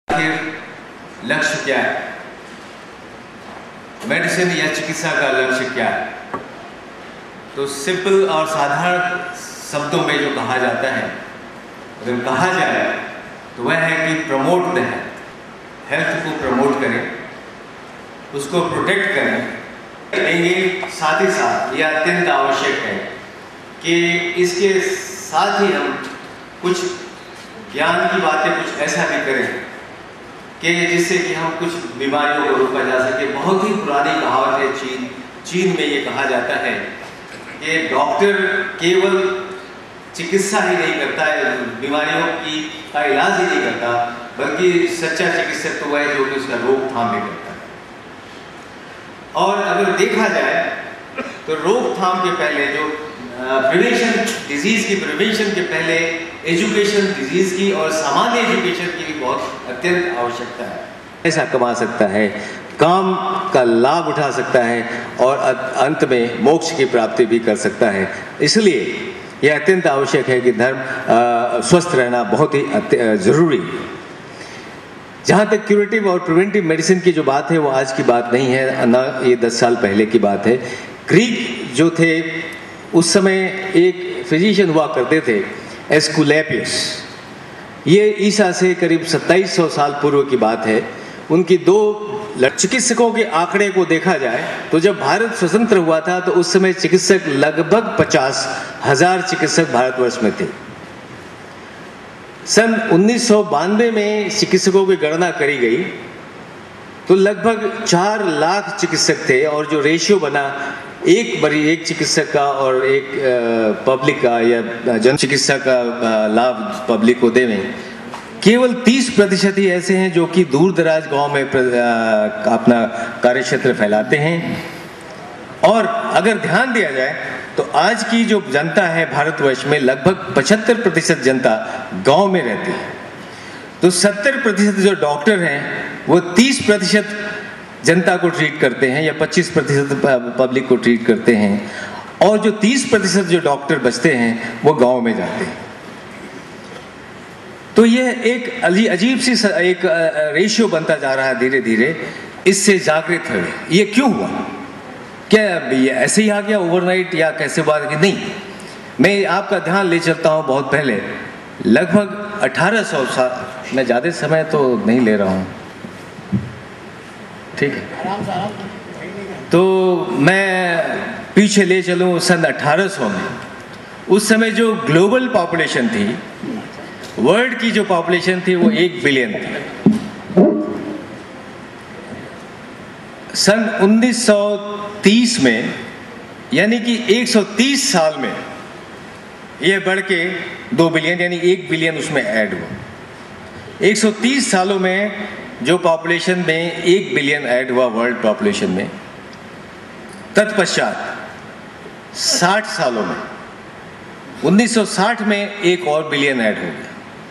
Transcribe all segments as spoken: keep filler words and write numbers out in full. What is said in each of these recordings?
आखिर लक्ष्य क्या है, मेडिसिन या चिकित्सा का लक्ष्य क्या है? तो सिंपल और साधारण शब्दों में जो कहा जाता है, अगर कहा जाए तो वह है कि प्रमोट द हेल्थ, हेल्थ को प्रमोट करें, उसको प्रोटेक्ट करें। ये साथ ही साथ ये अत्यंत आवश्यक है कि इसके साथ ही हम कुछ ज्ञान की बातें कुछ ऐसा भी करें कि जिससे कि हम कुछ बीमारियों को रोका जा सके। बहुत ही पुरानी कहावत है, चीन चीन में ये कहा जाता है कि डॉक्टर केवल चिकित्सा ही नहीं करता है, बीमारियों की का इलाज ही नहीं करता, बल्कि सच्चा चिकित्सक तो वह है जो कि उसका रोकथाम भी करता है। और अगर देखा जाए तो रोकथाम के पहले जो प्रिवेंशन, डिजीज की प्रिवेंशन के पहले एजुकेशन डिजीज की और सामान्य एजुकेशन की भी बहुत अत्यंत आवश्यकता है। पैसा कमा सकता है, काम का लाभ उठा सकता है और अंत में मोक्ष की प्राप्ति भी कर सकता है। इसलिए यह अत्यंत आवश्यक है कि धर्म स्वस्थ रहना बहुत ही जरूरी है। जहाँ तक क्यूरेटिव और प्रिवेंटिव मेडिसिन की जो बात है वो आज की बात नहीं है, ना ये दस साल पहले की बात है। ग्रीक जो थे उस समय एक फिजिशियन हुआ करते थे, एस्कुलेपियस। ये ईसा से करीब सत्ताईस सौ साल पूर्व की बात है। उनकी दो चिकित्सकों के आंकड़े को देखा जाए तो जब भारत स्वतंत्र हुआ था तो उस समय चिकित्सक लगभग पचास हजार चिकित्सक भारतवर्ष में थे। सन उन्नीस सौ बानवे में चिकित्सकों की गणना करी गई तो लगभग चार लाख चिकित्सक थे और जो रेशियो बना एक बड़ी एक चिकित्सक का और एक पब्लिक का या जन चिकित्सा का लाभ पब्लिक को देवें, केवल तीस प्रतिशत ही ऐसे हैं जो कि दूर दराज गांव में अपना कार्यक्षेत्र फैलाते हैं। और अगर ध्यान दिया जाए तो आज की जो जनता है भारतवर्ष में लगभग पचहत्तर प्रतिशत जनता गांव में रहती है। तो सत्तर प्रतिशत जो डॉक्टर हैं वो तीस प्रतिशत जनता को ट्रीट करते हैं या पच्चीस प्रतिशत पब्लिक को ट्रीट करते हैं, और जो तीस प्रतिशत जो डॉक्टर बचते हैं वो गांव में जाते हैं। तो यह एक अजीब सी एक रेशियो बनता जा रहा है धीरे धीरे। इससे जागृत हुए, ये क्यों हुआ? क्या ये ऐसे ही आ गया ओवरनाइट या कैसे बात की? नहीं, मैं आपका ध्यान ले चलता हूँ बहुत पहले, लगभग अठारह सौ साल, मैं ज़्यादा समय तो नहीं ले रहा हूँ, ठीक है? तो मैं पीछे ले चलूँ सन अठारह सौ में। उस समय जो ग्लोबल पॉपुलेशन थी, वर्ल्ड की जो पॉपुलेशन थी वो एक बिलियन थी। सन उन्नीस सौ तीस में, यानी कि एक सौ तीस साल में यह बढ़ के दो बिलियन यानी एक बिलियन उसमें ऐड हुआ। एक सौ तीस सालों में जो पॉपुलेशन में एक बिलियन ऐड हुआ वर्ल्ड पॉपुलेशन में, तत्पश्चात साठ सालों में उन्नीस सौ साठ में एक और बिलियन ऐड हो गया।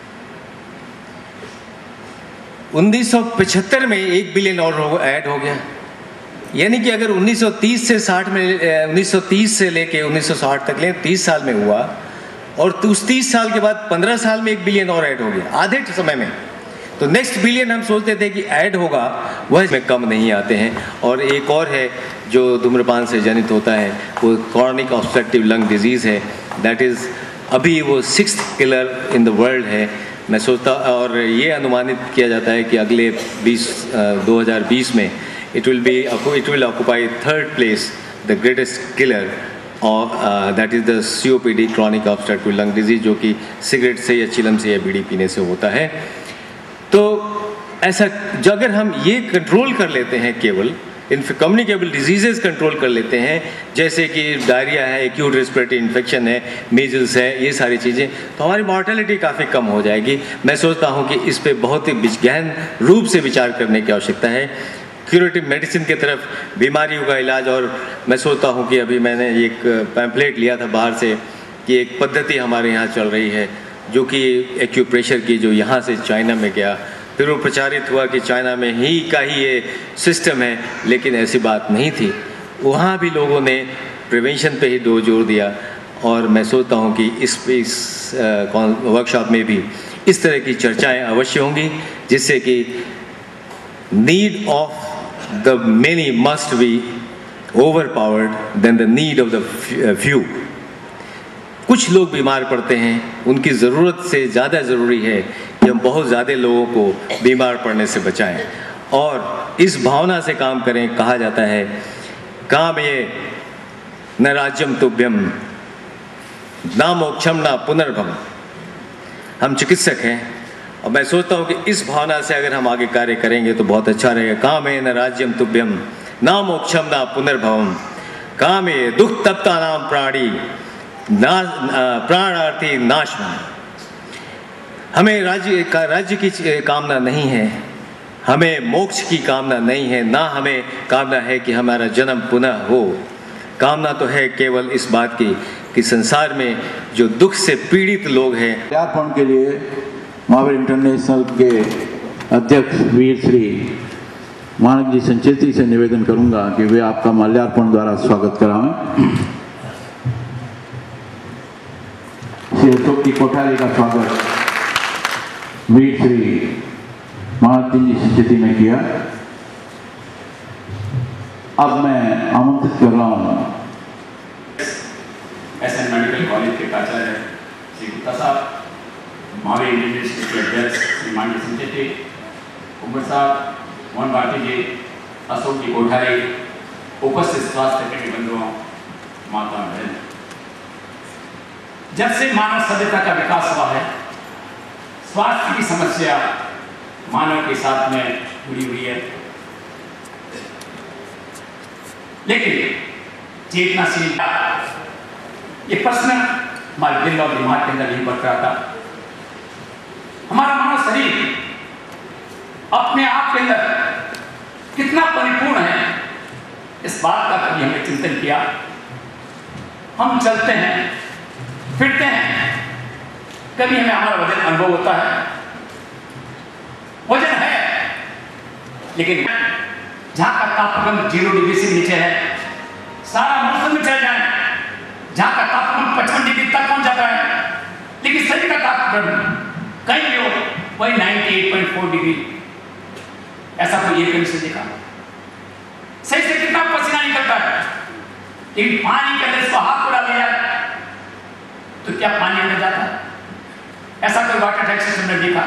उन्नीस सौ पचहत्तर में एक बिलियन और ऐड हो गया। यानी कि अगर उन्नीस सौ तीस से साठ में उन्नीस सौ तीस से लेके उन्नीस सौ साठ तक ले तीस साल में हुआ, और उस तीस साल के बाद पंद्रह साल में एक बिलियन और ऐड हो गया आधे समय में। तो नेक्स्ट बिलियन हम सोचते थे कि ऐड होगा, वह इसमें कम नहीं आते हैं। और एक और है जो धूम्रपान से जनित होता है, वो क्रॉनिक ऑब्स्ट्रक्टिव लंग डिजीज़ है। दैट इज़ अभी वो sixth killer in the world है। मैं सोचता, और ये अनुमानित किया जाता है कि अगले बीस दो हज़ार बीस में it will be it will occupy third place, the greatest killer, और that is the C O P D, chronic obstructive lung disease, जो कि सिगरेट से या चिलम से या बीड़ी पीने से होता है। तो ऐसा जो अगर हम ये कंट्रोल कर लेते हैं, केवल इन कम्युनिकेबल डिजीजेस कंट्रोल कर लेते हैं, जैसे कि डायरिया है, एक्यूट रेस्पिरेटरी इन्फेक्शन है, मीजल्स है, ये सारी चीज़ें, तो हमारी मॉर्टेलिटी काफ़ी कम हो जाएगी। मैं सोचता हूँ कि इस पे बहुत ही गहन रूप से विचार करने की आवश्यकता है। क्यूरेटिव मेडिसिन की तरफ, बीमारियों का इलाज, और मैं सोचता हूँ कि अभी मैंने एक पैम्पलेट लिया था बाहर से कि एक पद्धति हमारे यहाँ चल रही है जो कि एक्यूप्रेशर की, जो यहाँ से चाइना में गया, फिर वो प्रचारित हुआ कि चाइना में ही का ही ये सिस्टम है, लेकिन ऐसी बात नहीं थी। वहाँ भी लोगों ने प्रिवेंशन पे ही दो जोर दिया, और मैं सोचता हूँ कि इस इस वर्कशॉप में भी इस तरह की चर्चाएं अवश्य होंगी, जिससे कि need of the many must be overpowered than the need of the few. कुछ लोग बीमार पड़ते हैं, उनकी ज़रूरत से ज़्यादा ज़रूरी है कि हम बहुत ज़्यादा लोगों को बीमार पड़ने से बचाएं और इस भावना से काम करें। कहा जाता है काम ये न राज्यम तुभ्यम ना मोक्षम ना पुनर्भव। हम चिकित्सक हैं और मैं सोचता हूँ कि इस भावना से अगर हम आगे कार्य करेंगे तो बहुत अच्छा रहेगा। काम है न राज्यम तुभ्यम ना मोक्षम ना पुनर्भवम, काम है दुख तप्ता नाम प्राणी ना प्राणार्थी नाशवान। हमें राज्य का राज्य की कामना नहीं है, हमें मोक्ष की कामना नहीं है, ना हमें कामना है कि हमारा जन्म पुनः हो। कामना तो है केवल इस बात की कि संसार में जो दुख से पीड़ित लोग हैं। माल्यार्पण के लिए महावीर इंटरनेशनल के अध्यक्ष वीर श्री मानक जी संचेती से निवेदन करूंगा कि वे आपका माल्यार्पण द्वारा स्वागत करावें। श्री अशोक की कोठारी का स्वागत वीर श्री मानक जी संचेती ने किया। अब मैं आमंत्रित कर रहा हूँ एस एन मेडिकल कॉलेज के प्राचार्य श्री गुप्ता साहब, महावीर इंटरनेशनल के अध्यक्ष श्री मानक संचेती, उमर साहब, मोहन भारती जी, अशोक जी कोठारी, उपस्थित स्वास्थ्य कर्मी बंधुओं, माता बहन। जब से मानव सभ्यता का विकास हुआ है, स्वास्थ्य की समस्या मानव के साथ में जुड़ी हुई है, लेकिन चेतनाशीलता ये प्रश्न हमारे दिल और दिमाग के अंदर नहीं बढ़ रहा था। हमारा मानव शरीर अपने आप के अंदर कितना परिपूर्ण है, इस बात का कभी हमने चिंतन किया। हम चलते हैं, फिरते हैं, कभी हमें हमारा वजन अनुभव होता है, वजन है, लेकिन जहां का तापमान जीरो डिग्री से नीचे है, सारा मौसम में चल जाए, जहां का तापमान पचपन डिग्री तक पहुंच जाता है, लेकिन शरीर का तापमान कहीं भी हो वही अट्ठानवे पॉइंट चार डिग्री। ऐसा कोई एक कभी से देखा? सही से कितना पसीना निकलता है, लेकिन पानी के अंदर इसको हाथ को डाल दिया तो क्या पानी अंदर जाता है? ऐसा कोई वाटर टैक्सी हमने देखा?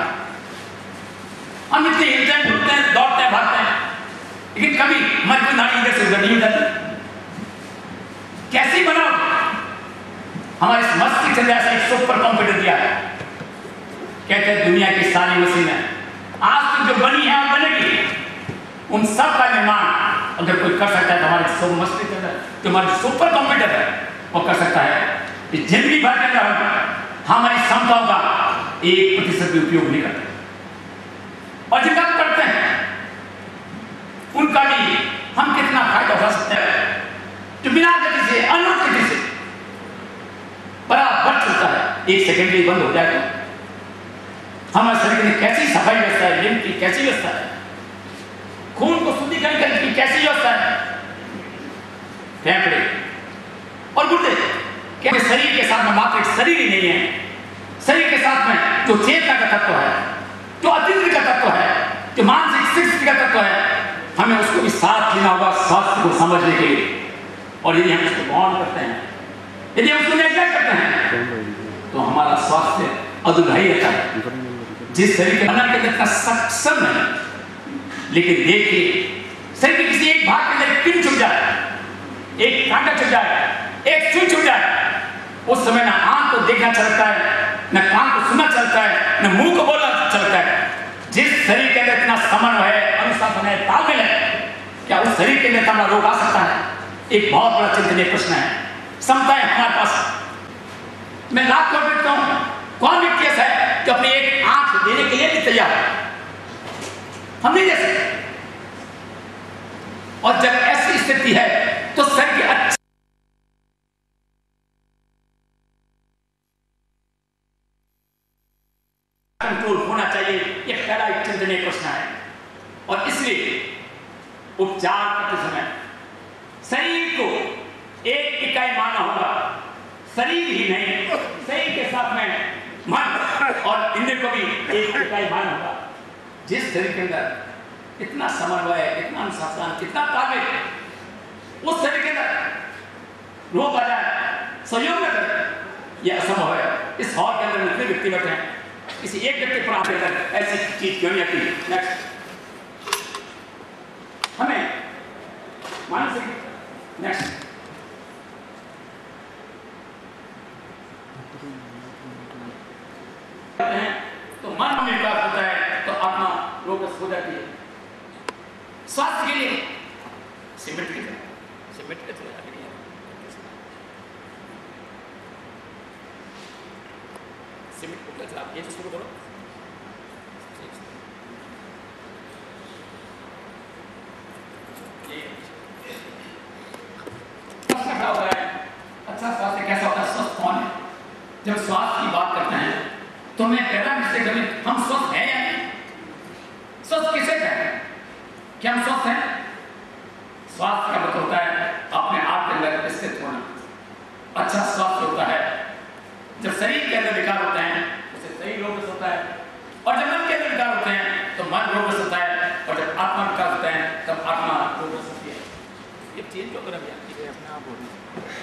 हम इतने हिलते हैं, डुलते हैं, दौड़ते हैं, भागते हैं, लेकिन कभी हमारी कोई नाड़ी इधर से उधर नहीं जाती। कैसी बनाओ? हमारे मस्तिष्क के ऐसा एक सुपर कंप्यूटर दिया है, कहते हैं दुनिया की सारी मशीनें आज तक जो बनी है और बनेगी, उन सब का निर्माण अगर कोई कर सकता है तो हमारे सब मस्तिष्क के अंदर जो हमारे सुपर कंप्यूटर है वो कर सकता है। इस जिंदगी भर के अंदर हमारी क्षमताओं का एक प्रतिशत भी उपयोग नहीं करते, और जिनका करते हैं उनका भी हम कितना फायदा उठा सकते हैं। जो बिना गति से अनुरूप गति से बराबर चलता है, एक सेकंड भी बंद हो जाए तो हमारे शरीर में कैसी सफाई व्यवस्था है, लिम्फ की कैसी व्यवस्था है, खून को शुद्धिकरण करने की कैसी व्यवस्था है, फेफड़े और गुर्दे क्या शरीर के साथ में मात्र एक शरीर ही नहीं है, शरीर के साथ में जो चेतना का तत्व है, जो अतिद्र का तत्व है, जो मानसिक स्थिति का तत्व है, हमें उसको भी साथ लेना होगा स्वास्थ्य को समझने के लिए। और यदि हम उसको गौर करते हैं, यदि हम उसको नेग्लेक्ट करते हैं, तो हमारा स्वास्थ्य अधूरा ही रहता है। जिस शरीर के अंदर के अंदर इतना सक्षम है, लेकिन देखिए शरीर के किसी एक भाग के अंदर पिन छूट जाए, एक कांटा छूट जाए, एक सुई छूट जाए, उस समय ना आंख को देखना चलता है, न कान को सुनना चलता है, न मुंह को बोलना चलता है। जिस शरीर के अंदर इतना समन्वय है, अनुशासन है, तालमेल है, क्या उस शरीर के अंदर इतना रोग आ सकता है? एक बहुत बड़ा चिंतनीय प्रश्न है। क्षमताएं हमारे पास, मैं लाख करोड़ देखता हूं, कौन व्यक्ति ऐसा है जो अपनी एक आंख देने के लिए भी तैयार है? हम नहीं दे सकते। और जब ऐसी स्थिति है तो शरीर के अच्छे कंट्रोल होना चाहिए, ये पहला एक चिंतनीय प्रश्न है। और इसलिए उपचार करते समय शरीर को एक इकाई मानना होगा। शरीर ही नहीं, शरीर के साथ में मन और इंद्र को भी एक इकाई मान होगा। जिस शरीर के अंदर इतना समन्वय, इतना अनुशासन, इतना ताकत, उस शरीर के अंदर रोग आ जाए, सहयोग न करे, यह असंभव है। इस हॉल के अंदर इतने व्यक्ति बैठे हैं, किसी एक व्यक्ति पर आपके अंदर ऐसी चीज क्यों नहीं आती? नेक्स्ट हमें मानसिक नेक्स्ट तो मन में विकास होता है तो आत्मा रोगग्रस्त हो जाती है। स्वास्थ्य के लिए सीमेंट की तरह सीमेंट की तरह सीमेंट को क्या आप ये शुरू करो। अच्छा स्वास्थ्य कैसा होता है? स्वस्थ कौन है? जब स्वास्थ्य की बात करते हैं तो मैं कहता हूं इससे कभी हम स्वस्थ हैं या नहीं? स्वस्थ किसे कहते हैं? क्या हम स्वस्थ हैं? स्वास्थ्य का मतलब होता है अपने आप के अंदर स्थित होना। अच्छा स्वास्थ्य होता है जब शरीर के अंदर विकार होते हैं उसे शरीर रोगग्रस्त होता है, और जब मन के अंदर विकार होते हैं तो मन रोगग्रस्त होता है, और जब आत्मा विकार होता है तब आत्मा रोगग्रस्त होती है। ये चीज जो कर अपने आप हो रही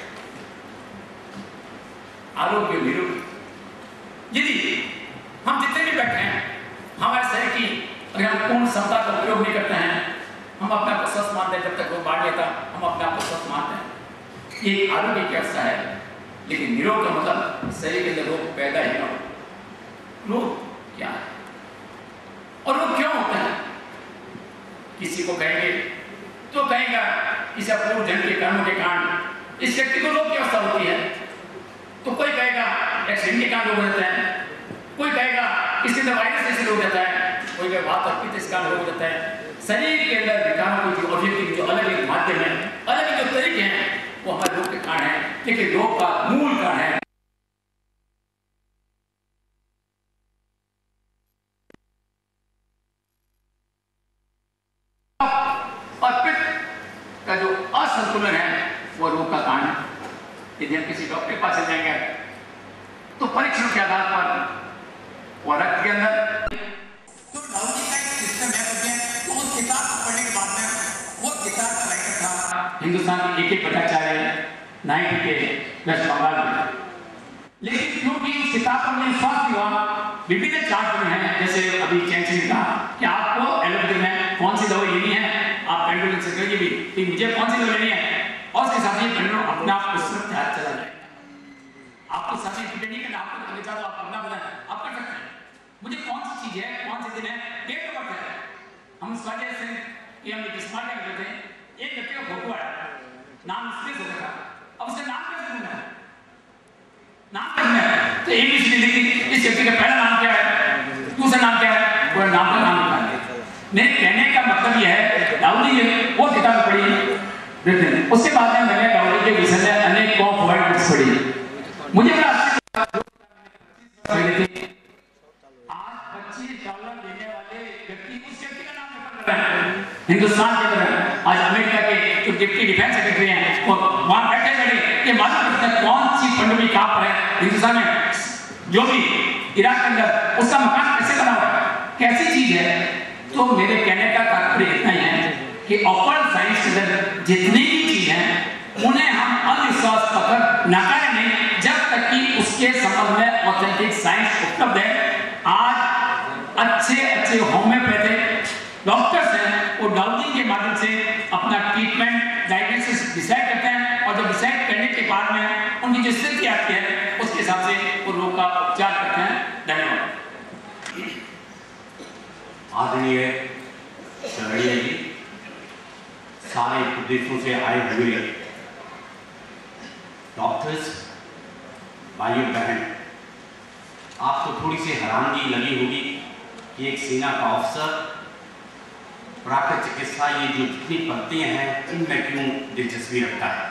आरोग्य निरोगी। यदि हम जितने भी बैठे हैं हमारे शरीर की अगर हम पूर्ण क्षमता का उपयोग नहीं करते हैं, हम अपने आप को स्वस्थ मानते हैं। जब तक वो बाढ़ लेता हम अपने आप को स्वस्थ मानते हैं। ये आरोग्य की अवस्था है। लेकिन निरोग का मतलब शरीर के अंदर रोग पैदा ही ना हो। रोग क्या है और वो क्यों होता है? किसी को कहेंगे तो कहेगा इसे पूर्व जन्म के कर्म के कारण इस व्यक्ति को रोग की अवस्था होती है। तो कोई कहेगा एक्सीडेंट के कारण रोग हो जाता है, कोई कहेगा इसके अंदर वायरस जैसे रोग जाता है, कोई कहेगा वात और पित्त इस कारण रोग हो जाता है। शरीर के अंदर विकारों की जो अभिव्यक्ति जो अलग अलग माध्यम है, अलग अलग जो तरीके हैं वो हमारे रोग के कारण है। लेकिन रोग का मूल कारण है और पित्त का जो असंतुलन है वो रोग का कारण है। यदि हम किसी डॉक्टर के पास जाएंगे तो परीक्षण के आधार पर वो रक्त के अंदर तो डाउनी का एक सिस्टम है, तो उस किताब को पढ़ने के बाद में वो किताब का राइटर था हिंदुस्तान के एक एक भट्टाचार्य नाइट के वेस्ट बंगाल में। लेकिन क्योंकि इस किताब पर मैंने स्वास्थ्य हुआ विभिन्न चार्ट में है, जैसे अभी चैन ने कहा कि आपको एलोपैथी में कौन सी दवा लेनी है, आप पेंडुलम से करिए भी कि मुझे कौन सी दवा लेनी है, और उसके साथ ही पेंडुलम अपने आप को सिर्फ ध्यान चला जाए। आपको साथ ही डिपेंड नहीं करना, आपको तो विचार आप करना पड़ता है, आप कर सकते हैं। मुझे कौन सी चीज है, कौन से दिन है, डेट ऑफ बर्थ है। हम इस वजह से कि हम एक स्मार्ट टाइम करते हैं, एक व्यक्ति का फोटो आया, नाम स्पेस होता था, अब उससे नाम कैसे ढूंढना है? नाम करना है तो एबीसीडी लिखी, इस व्यक्ति का पहला नाम क्या है, दूसरा नाम क्या है, वो नाम का नाम लिखा है। मेरे कहने का मतलब यह है दाऊदी ने वो किताब पढ़ी, उसके बाद में मैंने दाऊदी के विषय में अनेक कॉप वर्ड्स पढ़ी। मुझे आज पच्चीस डॉलर देने वाले व्यक्ति उस व्यक्ति का नाम लिखा है। हिंदुस्तान के तरह आज अमेरिका के जो डिप्टी डिफेंस सेक्रेटरी हैं वो वहां बैठे बैठे ये मालूम करते हैं कौन सी पंडुबी कहां पर है हिंदुस्तान में, जो भी इराक के अंदर उसका मकान कैसे बना हुआ है, कैसी चीज है। तो मेरे कहने का तात्पर्य इतना ही है कि ऑपरेंट साइंस के अंदर जितनी भी चीज है उन्हें हम अंधविश्वास पकड़ नकारें नहीं जब तक कि उसके संबंध में ऑथेंटिक साइंस उपलब्ध है। आज अच्छे अच्छे होम्योपैथिक डॉक्टर्स हैं वो डाउजिंग के माध्यम से अपना ट्रीटमेंट डायग्नोसिस डिसाइड करते हैं, और जब डिसाइड करने के बाद में उनकी जो स्थिति आती है उसके हिसाब से वो रोग का उपचार करते हैं। धन्यवाद। आदरणीय शरणीय जी, सारे प्रदेशों से आए हुए डॉक्टर्स, भाइयों बहन, आपको थोड़ी सी हैरानगी लगी होगी कि एक सेना का अफसर प्राकृतिक चिकित्सा ये जो जितनी पद्धतियाँ हैं इनमें क्यों दिलचस्पी रखता है।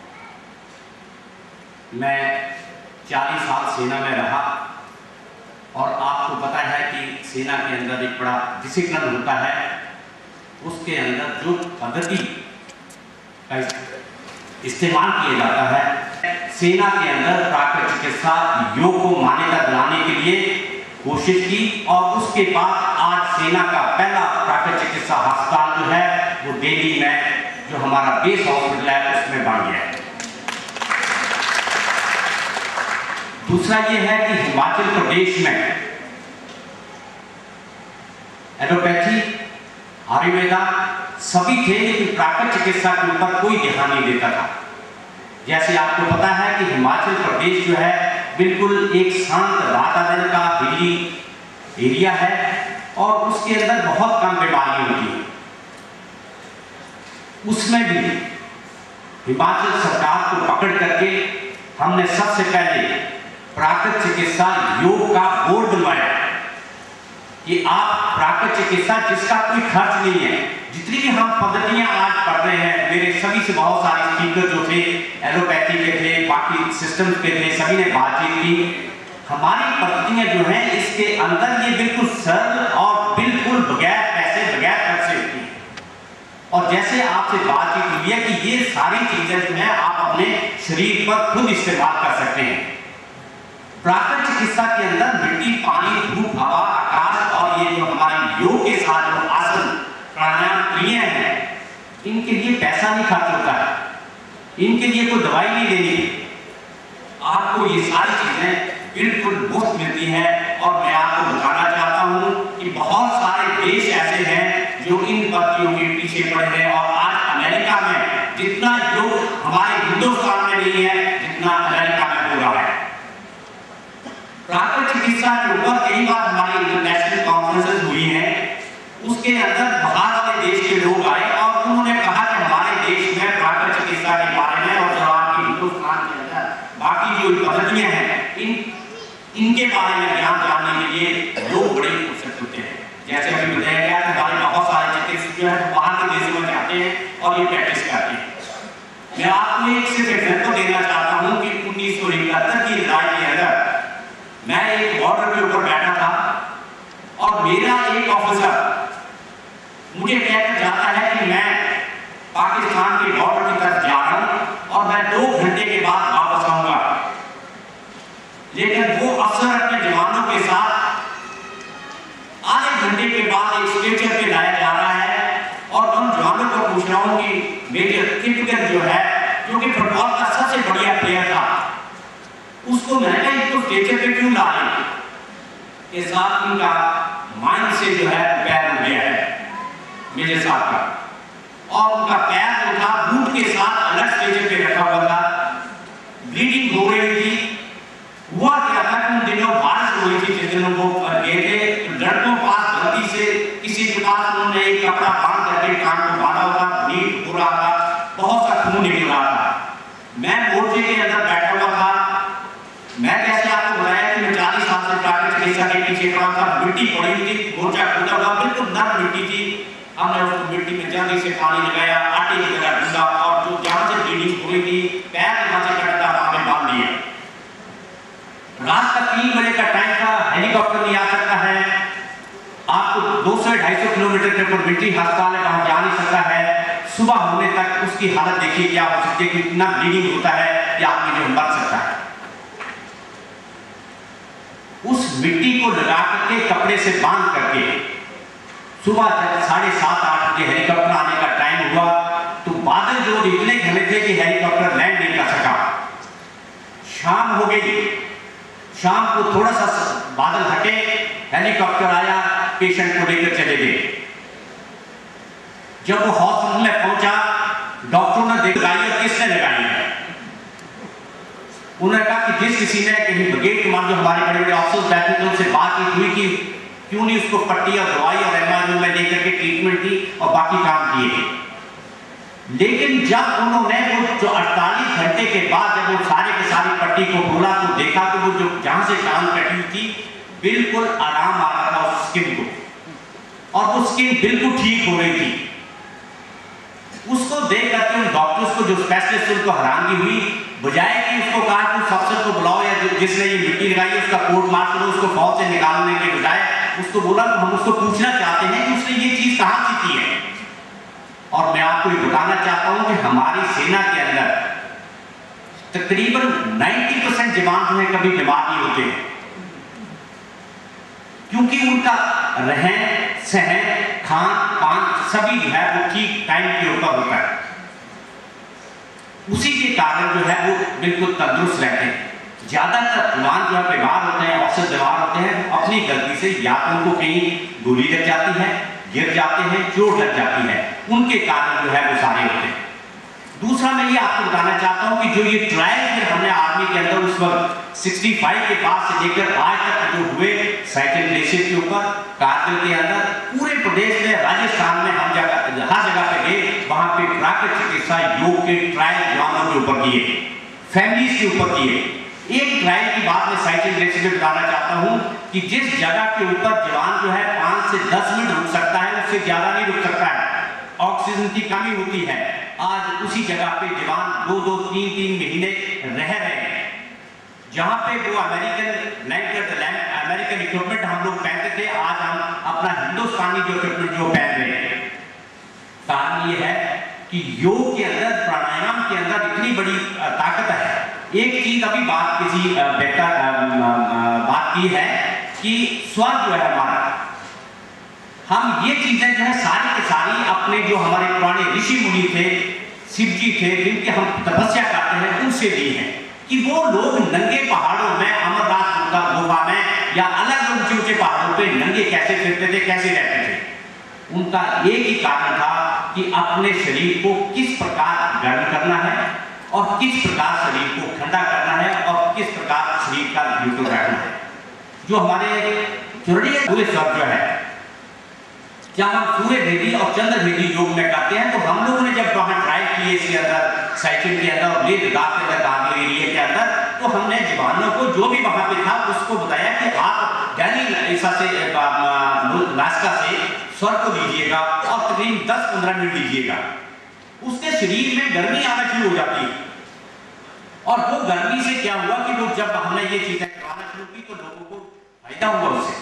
मैं चालीस साल सेना में रहा और आपको पता है कि सेना के अंदर एक बड़ा डिसिप्लिन होता है, उसके अंदर जो पद्धति का इस्तेमाल किया जाता है सेना के अंदर प्राकृतिक चिकित्सा योग को मान्यता दिलाने के लिए कोशिश की और उसके बाद आज सेना का पहला प्राकृतिक चिकित्सा अस्पताल जो है वो दिल्ली में जो हमारा बेस हॉस्पिटल है उसमें बन गया है। दूसरा ये है कि हिमाचल प्रदेश में एलोपैथी, आयुर्वेदा सभी थे, लेकिन प्राकृतिक चिकित्सा के ऊपर कोई ध्यान नहीं देता था। जैसे आपको पता है कि हिमाचल प्रदेश जो है बिल्कुल एक शांत वातावरण का हिली एरिया है और उसके अंदर बहुत कम बीमारियां होती हैं। उसमें भी हिमाचल सरकार को पकड़ करके हमने सबसे पहले प्राकृतिक चिकित्सा योग का बोर्ड बनवाया कि आप प्राकृतिक चिकित्सा जिसका कोई खर्च नहीं है, जितनी भी हम पद्धतियां आज पढ़ रहे हैं, मेरे सभी से बहुत सारे स्पीकर जो थे एलोपैथी के थे, बाकी सिस्टम के थे, सभी ने बातचीत की। हमारी पद्धतियां जो हैं इसके अंदर ये बिल्कुल सरल और बिल्कुल बगैर पैसे बगैर खर्च से होती है। और जैसे आपसे बातचीत हुई है कि ये सारी चीजें जो है आप अपने शरीर पर खुद इस्तेमाल कर सकते हैं। प्राकृतिक चिकित्सा के अंदर मिट्टी, पानी, धूप, हवा, आकाश और ये जो हमारे योग के साथ जो आसन प्राणायाम क्रिया है, इनके लिए पैसा नहीं खर्च होता है, इनके लिए कोई दवाई नहीं लेनी, आपको ये सारी चीजें बिल्कुल मुफ्त मिलती हैं। और मैं आपको बताना चाहता हूं कि बहुत सारे देश ऐसे हैं जो इन पद्धतियों के पीछे पड़े हैं और आज अमेरिका में जितना योग हमारे हिंदुस्तान में नहीं है जितना अमेरिका में हो रहा है। प्राकृतिक चिकित्सा के ऊपर कई बार हमारी इंटरनेशनल कॉन्फ्रेंसेस हुई हैं, उसके अंदर बाहर वाले देश के लोग आए और उन्होंने कहा कि हमारे देश में प्राकृतिक चिकित्सा के बारे में और जो आपके हिंदुस्तान के अंदर बाकी जो पद्धतियां हैं इन इनके बारे में ज्ञान जानने के लिए लोग बड़े उत्सुक होते हैं। जैसे अभी बताया गया कि हमारे बहुत सारे चिकित्सक जो है बाहर के देशों में जाते हैं और ये प्रैक्टिस करते हैं। मैं आपको एक सिर्फ एग्जाम्पल देना चाहता हूँ कि उन्नीस सौ इकहत्तर की लड़ाई के अंदर मैं एक बॉर्डर के ऊपर बैठा था और मेरा एक ऑफिसर मुझे कहकर जाता है कि मैं पाकिस्तान के बॉर्डर की तरफ जा रहा हूं और मैं दो घंटे के बाद वापस आऊंगा। लेकिन वो अफसर अपने जवानों के साथ आधे घंटे के बाद एक स्ट्रेचर पे लाया जा रहा है और उन जवानों को पूछ रहा हूं कि मेजर किपकर जो है जो कि फुटबॉल का सबसे बढ़िया प्लेयर था, उसको मैंने इसको स्ट्रेचर पे क्यों ला रहे? इस साथ उनका माइंड से जो है पैर हो गया है मेरे साथ का, और उनका पैर जो था बूट के साथ अलग स्ट्रेचर पे रखा हुआ था, ब्लीडिंग हो रही थी। हुआ क्या था कि उन दिनों बारिश हो रही थी जिस दिनों वो गए थे, लड़कों पास गलती से किसी के पास उन्होंने एक कपड़ा बांध करके कान को बांधा हुआ था, ब्लीड हो रहा था, बहुत सा खून निकल रहा था। मैं मोर्चे के अंदर बैठा हुआ था। मैं जैसे आपको बताया कि मैं चालीस साल से प्राकृतिक चिकित्सा के पीछे खड़ा था, मिट्टी पड़ी हुई थी, मोर्चा खुदा हुआ, बिल्कुल नर्म मिट्टी थी। हमने उसको मिट्टी में जल्दी से पानी लगाया, आटे की तरह ढूंढा और जो जहां से ब्लीडिंग हो रही थी पैर वहां से कटता वहां में बांध दिया। रात का तीन बजे का टाइम था, हेलीकॉप्टर नहीं आ सकता है, आपको दो सौ ढाई सौ किलोमीटर के ऊपर मिलिट्री अस्पताल है, वहां जा नहीं सकता है। सुबह होने तक उसकी हालत देखिए क्या हो सकती है कि इतना ब्लीडिंग होता है कि आदमी जो मर सकता है। उस मिट्टी को लगा करके कपड़े से बांध करके सुबह साढ़े सात आठ बजे हेलीकॉप्टर आने का टाइम हुआ तो बादल जो इतने घने थे कि हेलीकॉप्टर लैंड नहीं कर सका। शाम हो गई, शाम को थोड़ा सा बादल हटे, हेलीकॉप्टर आया, पेशेंट को लेकर चले गए। जब वो हॉस्पिटल में पहुंचा, डॉक्टरों ने लगाई और किसने लगाई है? उन्होंने कहा कि जिस किसी ने कहीं ब्रिगेड कमांडर जो हमारे बड़े बड़े ऑफिसर्स बैठे थे उनसे बातचीत हुई कि क्यों नहीं उसको पट्टी और दवाई और एमआरयू में लेकर के ट्रीटमेंट की और बाकी काम किए। लेकिन जब उन्होंने वो जो अड़तालीस घंटे के बाद जब वो सारे के सारी पट्टी को खोला तो देखा कि वो जो जहां से काम कटी हुई थी बिल्कुल आराम आ रहा था उस स्किन को, और वो स्किन बिल्कुल ठीक हो रही थी। उसको देख करके उन डॉक्टर्स को जो स्पेशलिस्ट उनको हैरानगी हुई, बजाय कि उसको कहा कि उस अफसर को बुलाओ या जिसने ये मिट्टी लगाई है उसका कोर्ट मार्शल हो, उसको फौज से निकालने के बजाय उसको बोला कि हम उसको पूछना चाहते हैं कि उसने ये चीज कहां से की है। और मैं आपको ये बताना चाहता हूं कि हमारी सेना के अंदर तकरीबन नब्बे परसेंट जवान जो है कभी बीमार नहीं होते हैं, क्योंकि उनका रहन सहन खान पान सभी जो है वो ठीक टाइम के ऊपर होता है। उसी के कारण जो है वो बिल्कुल तंदुरुस्त रहते हैं। ज्यादातर जवान जो है बीमार होते हैं, अक्सर बीमार होते हैं अपनी गलती से, या तो उनको कहीं गोली लग जाती है, गिर जाते हैं, चोट लग जाती है, उनके कारण जो है वो सारे होते हैं। दूसरा मैं ये आपको बताना चाहता हूं कि जो ये ट्रायल फिर हमने आर्मी के अंदर उस वक्त पैंसठ के पास से लेकर आज तक जो हुए साइकिल ग्लेशियर के ऊपर, कारगिल के अंदर, पूरे प्रदेश में, राजस्थान में हम जगह हर जगह पे गए, वहां पे प्राकृतिक चिकित्सा योग के ट्रायल जवानों के ऊपर किए, फैमिलीज के ऊपर किए। एक ट्रायल की बात मैं साइकिल ग्लेशियर में बताना चाहता हूं कि जिस जगह के ऊपर जवान जो है पांच से दस मिनट रुक सकता है, उससे ज्यादा नहीं रुक सकता है, ऑक्सीजन की कमी होती है। आज उसी जगह पे जवान दो दो तीन तीन महीने रह रहे हैं, जहां पे वो अमेरिकन अमेरिकन इक्विपमेंट हम लोग पहनते थे, आज हम अपना हिंदुस्तानी जो इक्विपमेंट जो पहन रहे हैं। कारण ये है कि योग के अंदर, प्राणायाम के अंदर इतनी बड़ी ताकत है। एक चीज अभी बात किसी बेहतर बात की है कि स्वर जो है हमारा, हम ये चीजें जो है सारी के सारी अपने जो हमारे पुराने ऋषि मुनि थे, शिव जी थे, जिनकी हम तपस्या करते हैं, उनसे ली है कि वो लोग नंगे पहाड़ों में, अमरनाथ गुफा में या अलग ऊंचे ऊंचे पहाड़ों पे नंगे कैसे फिरते थे, कैसे रहते थे। उनका एक ही कारण था कि अपने शरीर को किस प्रकार गर्म करना है और किस प्रकार शरीर को ठंडा करना है और किस प्रकार शरीर का न्यूट्रल रखना है। जो हमारे चुरड़िया पूरे स्वर जो है, जब हम सूर्य भेदी और चंद्र भेदी योग में करते हैं, तो हम लोगों ने जब वहां ट्राई किए इसके अंदर, साइकिल के अंदर और लेह लद्दाख के अंदर, कारगिल एरिया के अंदर, तो हमने जवानों को जो भी वहां पे था उसको बताया कि आप दैनिक ऐसा से नाश्ता से स्वर को लीजिएगा और तकरीबन दस पंद्रह मिनट लीजिएगा, उसके शरीर में गर्मी आना शुरू हो जाती है। और वो गर्मी से क्या हुआ कि लोग जब हमने ये चीजें करवाना शुरू की तो लोगों को फायदा हुआ उससे।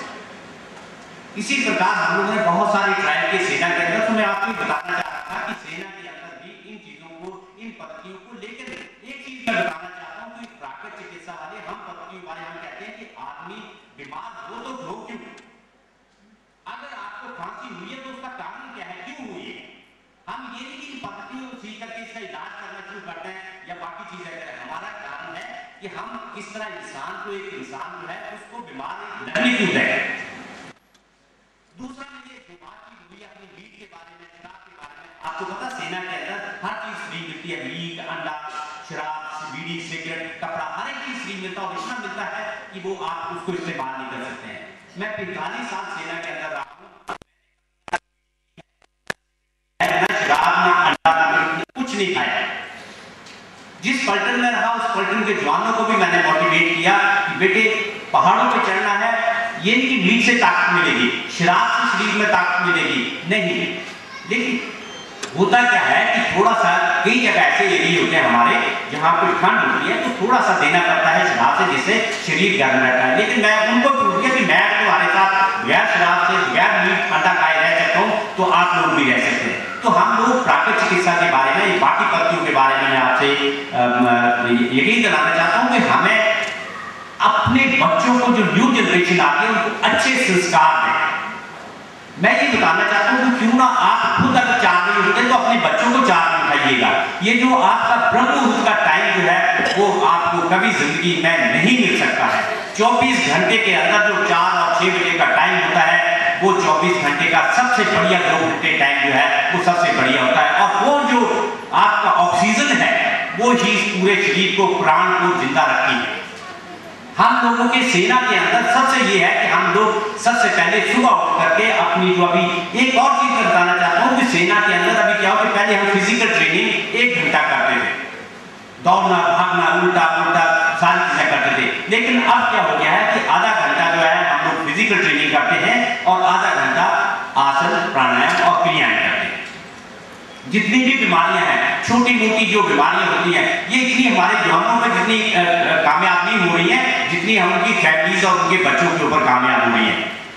इसी प्रकार हम लोगों ने बहुत सारे ट्रायल के सेना के अंदर, तो मैं आपको बताना चाह रहा था कि सेना के अंदर भी इन चीजों को, इन पद्धतियों को लेकर एक चीज मैं बताना चाहता हूँ कि प्राकृतिक चिकित्सा वाले हम पद्धतियों वाले हम कहते हैं कि आदमी बीमार हो तो हो क्यों? अगर आपको फांसी हुई है तो उसका कारण क्या है, क्यों हुई है? हम ये नहीं कि इन पद्धतियों को सीख करके इसका इलाज करना शुरू करते हैं या बाकी चीजें करें। हमारा कारण है कि हम किस तरह इंसान को, एक इंसान जो है उसको बीमार लगने क्यों दें। दूसरा मैं ये बात की हुई अपनी मीट के बारे में, शराब के बारे में। आपको पता सेना के अंदर हर चीज फ्री मिलती है, मीट, अंडा, शराब, बीड़ी, सिगरेट, कपड़ा, हर एक चीज फ्री मिलता है और इतना मिलता है कि वो आप उसको इस्तेमाल नहीं कर सकते हैं। मैं पैंतालीस साल सेना के अंदर रहा हूँ, शराब ना अंडा ना कुछ नहीं खाया। जिस पलटन में रहा उस पलटन के जवानों को भी मैंने मोटिवेट किया कि बेटे पहाड़ों पे चढ़ना है, ये नहीं कि मीट से ताकत मिलेगी, शराब से शरीर में ताकत मिलेगी, नहीं। लेकिन होता क्या है कि थोड़ा सा कई जगह ऐसे एरिया होते हैं हमारे जहाँ पे ठंड होती है, तो थोड़ा सा देना पड़ता है शराब से, जिससे शरीर गर्म रहता है। लेकिन मैं उनको पूछ दिया कि मैं तुम्हारे साथ बगैर शराब से, बगैर मीट अंडा खाए रह सकता हूँ, तो आप लोग भी रह सकते हैं। तो हम लोग प्राकृतिक चिकित्सा के बारे में, बाकी पद्धतियों के बारे में मैं आपसे यकीन दिलाना चाहता हूँ कि हमें अपने बच्चों को, जो न्यू जनरेशन आती है, उनको अच्छे संस्कार दें। मैं ये बताना चाहता हूँ कि क्यों ना आप खुद अगर चार नहीं होते तो अपने बच्चों को चार नहीं खाइएगा। ये जो आपका ब्रह्म मुहूर्त का टाइम जो है वो आपको कभी जिंदगी में नहीं मिल सकता है। चौबीस घंटे के अंदर जो चार और छह बजे का टाइम होता है, वो चौबीस घंटे का सबसे बढ़िया दो घंटे टाइम जो है वो सबसे बढ़िया होता है। और वो जो आपका ऑक्सीजन है वो ही पूरे शरीर को, प्राण को जिंदा रखती है। हम लोगों के सेना के अंदर सबसे ये है कि हम लोग सबसे पहले सुबह उठ करके अपनी जो, अभी एक और चीज मैं बताना चाहता हूँ कि सेना के अंदर अभी क्या हो कि पहले हम फिजिकल ट्रेनिंग एक घंटा करते थे, दौड़ना, भागना, उल्टा उल्टा सारी चीजें करते थे। लेकिन अब क्या हो गया है कि आधा घंटा जो है हम लोग फिजिकल ट्रेनिंग करते हैं और आधा घंटा आसन, प्राणायाम और क्रियाएं करते हैं। जितनी भी बीमारियां हैं, छोटी मोटी जो बीमारियां होती हैं, ये इतनी हमारे जवानों पे जितनी कामयाब नहीं हो रही हैं जितनी हम उनकी फैमिलीज और उनके बच्चों के ऊपर कामयाब हो रही हैं।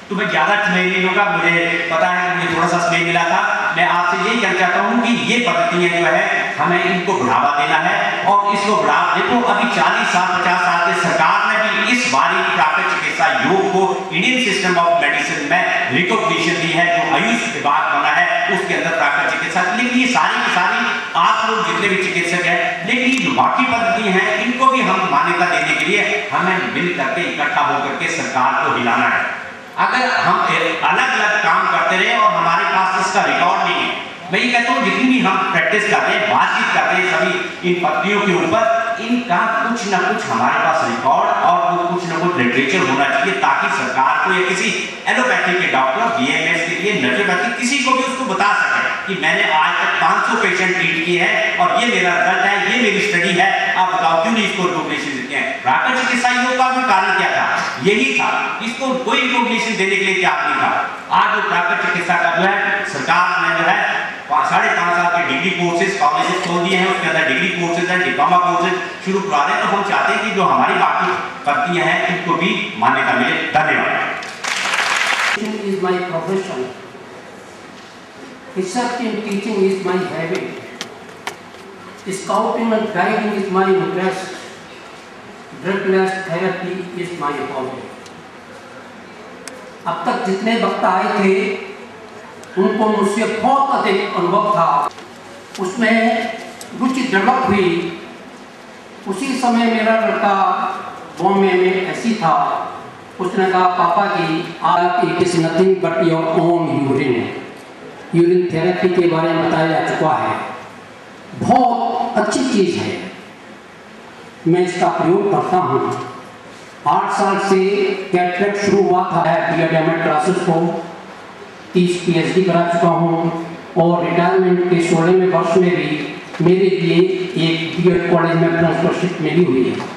तो मैं ज़्यादा समय नहीं लूँगा, मुझे पता है मुझे थोड़ा सा समय मिला था। मैं आपसे यही कहना चाहता हूँ कि ये पद्धतियाँ जो है हमें इनको बढ़ावा देना है और इसको बढ़ावा देखो अभी चालीस साल पचास साल के सरकार ने भी इस बारी प्राकृतिक चिकित्सा योग को इंडियन सिस्टम ऑफ मेडिसिन में रिकॉग्निशन दी है, जो आयुष विभाग बना है उसके अंदर प्राकृतिक चिकित्सा। लेकिन ये सारी की सारी आप लोग जितने भी चिकित्सक हैं, लेकिन जो बाकी पद्धति हैं इनको भी हम मान्यता देने के लिए हमें मिल करके इकट्ठा होकर के सरकार को हिलाना है। अगर हम अलग अलग काम करते रहे और हमारे पास इसका रिकॉर्ड नहीं है, मैं ये कहता हूँ जितनी भी हम प्रैक्टिस करते हैं, बातचीत करते हैं सभी इन पद्धतियों के ऊपर, इनका कुछ ना कुछ हमारे पास रिकॉर्ड और वो कुछ ना कुछ लिटरेचर होना चाहिए, ताकि सरकार को या किसी एलोपैथी के डॉक्टर, बीएमएस के लिए नेचुरोपैथी किसी को भी उसको बता सके कि मैंने आज तक पाँच सौ पेशेंट ट्रीट किए हैं और ये मेरा रिजल्ट है, ये मेरी स्टडी है, आप बताओ क्यों नहीं इसको रिकॉग्निशन देते हैं। प्राकृतिक चिकित्सा योग का भी कारण क्या था? यही था, इसको कोई रिकॉग्निशन देने के लिए क्या नहीं था। आज जो प्राकृतिक चिकित्सा का जो है सरकार ने जो है साढ़े पाँच साल के डिग्री कोर्सेज कॉलेजेस खोल दिए हैं, उसके अंदर डिग्री कोर्सेज हैं, डिप्लोमा कोर्सेज शुरू करा रहे हैं। तो हम चाहते हैं कि जो हमारी बाकी पद्धतियां हैं इनको भी मान्यता मिले। धन्यवाद। Is my profession. Research and teaching is my habit. Scouting and guiding is my interest. Drugless therapy is my hobby. अब तक जितने वक्ता आए थे उनको मुझसे बहुत अधिक अनुभव था, उसमें रुचि डेवलप हुई। उसी समय मेरा लड़का बॉम्बे में ऐसी था, उसने कहा पापा जी आप it is nothing but your own urine urine therapy के बारे में बताया जा चुका है, बहुत अच्छी चीज़ है, मैं इसका प्रयोग करता हूँ। आठ साल से कैटरेक्ट शुरू हुआ था, B Ed M Ed classes को तीस पी एच डी करा चुका हूँ और रिटायरमेंट के सोलहवें वर्ष में भी मेरे लिए एक बी एड कॉलेज में प्रिंसिपलशिप मिली हुई है।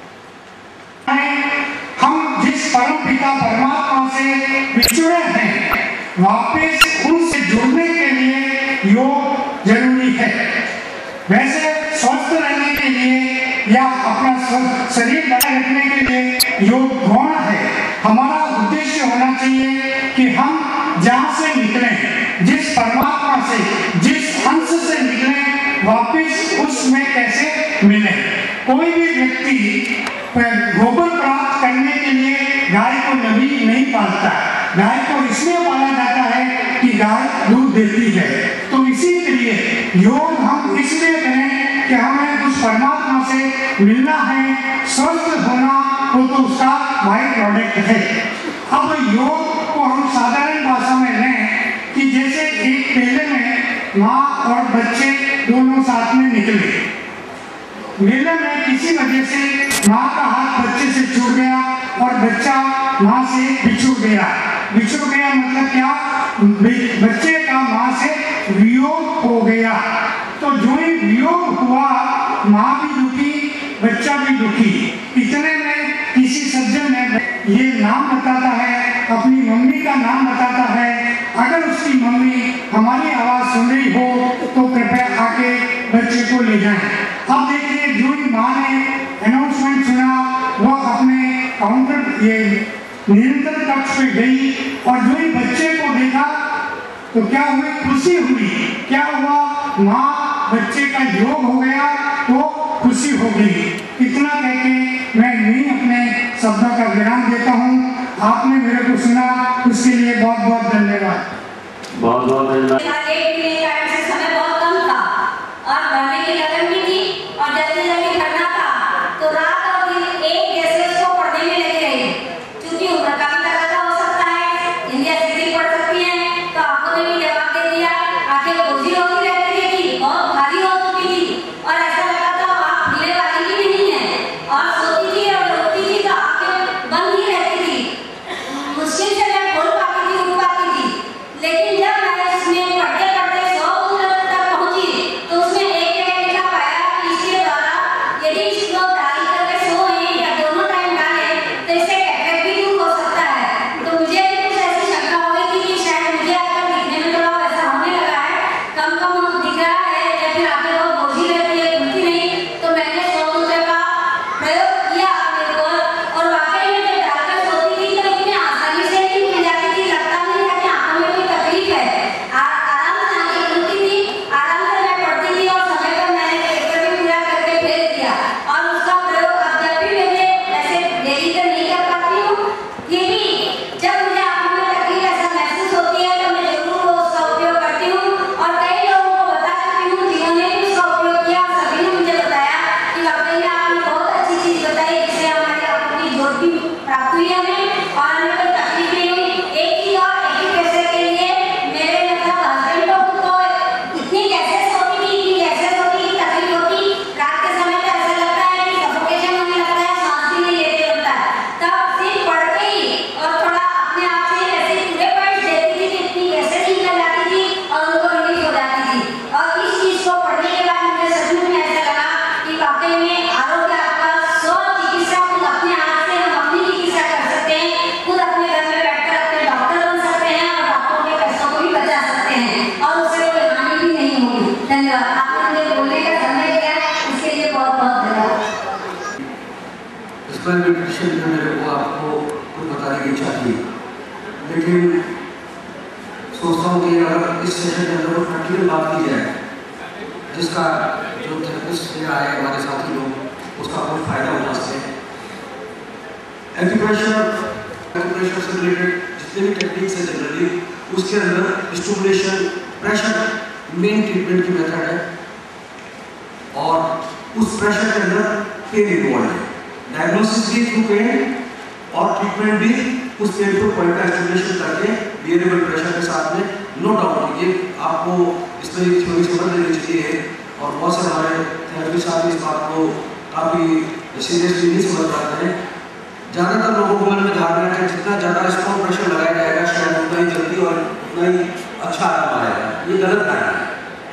हम जिस परम पिता परमात्मा से बिछुड़े हैं, वापस उनसे जुड़ने के लिए योग जरूरी है। वैसे स्वस्थ रहने के लिए या अपना शरीर बनाए रखने के लिए योग गौण है। हमारा उद्देश्य होना चाहिए कि हम जहाँ से निकले, जिस परमात्मा से, जिस अंश से निकले, वापस उसमें कैसे मिले। कोई भी व्यक्ति गोबर प्राप्त करने के लिए गाय को नबी नहीं पालता, गाय को इसलिए पाला जाता है कि गाय दूध देती है। तो इसी के लिए योग हम इसलिए करें कि हमें उस परमात्मा से मिलना है, स्वस्थ होना वो तो उसका बाई प्रोडक्ट है। अब योग को हम साधारण भाषा में लें कि जैसे एक मेले में माँ और बच्चे दोनों साथ में निकले, मेले में किसी वजह से माँ का हाथ बच्चे से छूट गया और बच्चा माँ से बिछुड़ गया। बिछुड़ गया मतलब क्या? बच्चे का माँ से वियोग हो गया। तो जो ही वियोग हुआ, माँ भी दुखी, बच्चा भी दुखी। इतने में किसी सज्जन ने ये नाम बताता है, अपनी मम्मी का नाम बताता है, अगर उसकी मम्मी हमारी आवाज़ सुन रही हो तो कृपया आके बच्चे को ले जाएं। अब देखिए जो ही माँ ने अनाउंसमेंट सुना, वो अपने काउंटर ये नियंत्रण कक्ष पे गई और जो ही बच्चे को देखा तो क्या हुई? खुशी हुई। क्या हुआ? माँ बच्चे का योग हो गया तो खुशी हो गई। इतना कह के मैं नहीं अपने शब्दों का विराम देता हूँ। आपने मेरे को सुना, उसके लिए बहुत बहुत धन्यवाद। बहुत बहुत धन्यवाद। समय बहुत कम था और पढ़ने की लगन भी थी और जल्दी जल्दी करना था, तो रात और दिन एक जैसे उसको पढ़ने में लगे रहे। क्योंकि उम्र का भी तकाजा हो सकता है, इंडिया सिटी पढ़ सकती है, तो आंखों ने भी जवाब दे दिया। आंखें बोझी होती रहती थी, बहुत भारी हो चुकी थी और ऐसा लगा था आँख खुलने वाली भी नहीं है और सोती थी और रोती थी तो आंखें बंद ही रहती थी। मुश्किल से मैं खोल पाती थी, उठ पाती थी। लेकिन जब मैं उसमें पढ़ते पढ़ते सौ तक पहुंची तो उसमें एक जगह लिखा पाया इस सेशन के अंदर प्रैक्टिकल बात की जाए, जिसका जो थेरेपिस्ट आए हमारे साथी लोग उसका बहुत फायदा उठा सके। एक्यूप्रेशर एक्यूप्रेशर से रिलेटेड जितने भी टेक्निक्स हैं जनरली उसके अंदर स्टिमुलेशन, प्रेशर मेन ट्रीटमेंट की मेथड है और उस प्रेशर के अंदर पेन इन्वॉल्व है। डायग्नोसिस भी थ्रू पेन और ट्रीटमेंट भी उस पेनफुल पॉइंट का स्टिमुलेशन करके वेरिएबल प्रेशर के साथ में। नो डाउट ये आपको इसमें एक थ्योरी समझ लेनी चाहिए और बहुत से हमारे थेरेपिस्ट साथ इस बात को काफ़ी सीरियसली नहीं समझ पाते हैं। ज़्यादातर लोगों को मन में धारणा है जितना ज़्यादा स्ट्रॉन्ग प्रेशर लगाया जाएगा शायद उतना ही जल्दी और उतना ही अच्छा आराम आएगा। ये गलत धारणा है।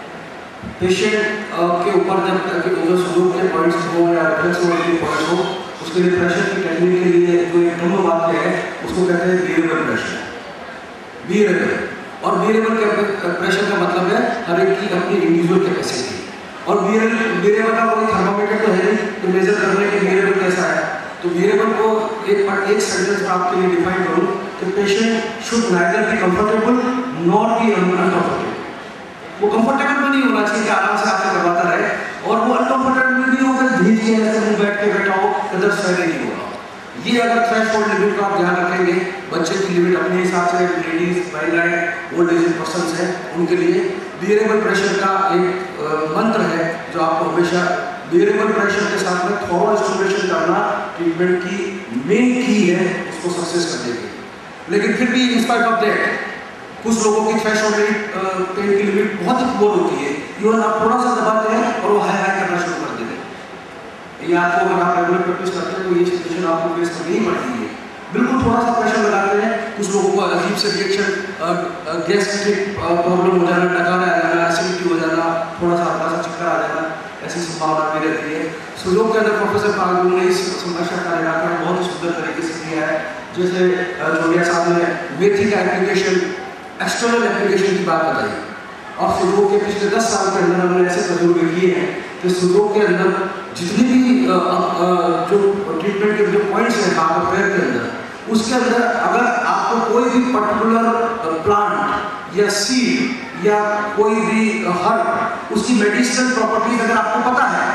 पेशेंट के ऊपर जब जो सुलूक के पॉइंट्स हो या रिफ्लेक्स के पॉइंट्स हो उसके लिए प्रेशर की टेक्निक के लिए जो एक नंबर वाक्य है उसको कहते हैं वेरिएबल प्रेशर। वेरिएबल और वेरिएबल के प्रेशर का मतलब है हर एक की अपनी इंडिविजुअल कैपेसिटी और वेरिएबल का कोई थर्मामीटर तो है नहीं तो मेजर करने के वेरिएबल कैसा है। तो वेरिएबल को एक पर एक सेंटेंस में आपके लिए डिफाइन करूँ कि patient should neither be comfortable not be uncomfortable. वो कंफर्टेबल भी नहीं होना चाहिए कि आराम से आपसे करवाता रहे और वो अनकंफर्टेबल भी नहीं होगा धीरे धीरे ऐसे मुंह बैठ के बैठा हो कदर सहने नहीं होगा। ये अगर थ्रेशोल्ड लिमिट का आप ध्यान रखेंगे, बच्चे की लिमिट अपने हिसाब से ladies migrant old age person है उनके लिए वेरिएबल प्रेशर का एक मंत्र है जो आपको हमेशा वेरिएबल प्रेशर के साथ में थोड़ा स्टिमुलेशन करना ट्रीटमेंट की मेन की है उसको सक्सेस करने की। लेकिन फिर भी इंस्पाइट ऑफ दैट कुछ लोगों की थ्रेशोल्ड पेन की लिमिट बहुत ही पुअर होती है। इवन आप थोड़ा सा दबाते हैं और वो हाई हाई करना शुरू कर देते हैं। ये आपको अगर आप रेगुलर प्रैक्टिस करते हैं तो ये सिचुएशन आपको फेस करनी ही पड़ती है। बिल्कुल थोड़ा सा प्रेशर लगाते हैं कुछ लोगों को अजीब से रिएक्शन गैस्ट्रिक प्रॉब्लम हो जाना, डकार आ जाना, एसिडिटी हो जाना, थोड़ा सा हल्का सा चक्कर आ जाना, ऐसी संभावना भी रहती है। सुलूक के अंदर प्रोफेसर कागू ने इस समस्या का निराकरण बहुत ही सुंदर तरीके से किया है। जैसे जोड़िया साहब ने मेथी का एप्लीकेशन एक्सटर्नल एप्लीकेशन की बात बताई और सुलूक के पिछले दस साल के अंदर हमने ऐसे तजुर्बे किए हैं कि सुलूक के अंदर जितनी भी आ, आ, जो ट्रीटमेंट के जो पॉइंट्स हैं हाथ और पैर के अंदर उसके अंदर अगर आपको कोई भी पर्टिकुलर प्लांट या सीड या कोई भी हर्ब उसकी मेडिसिनल प्रॉपर्टीज अगर आपको पता है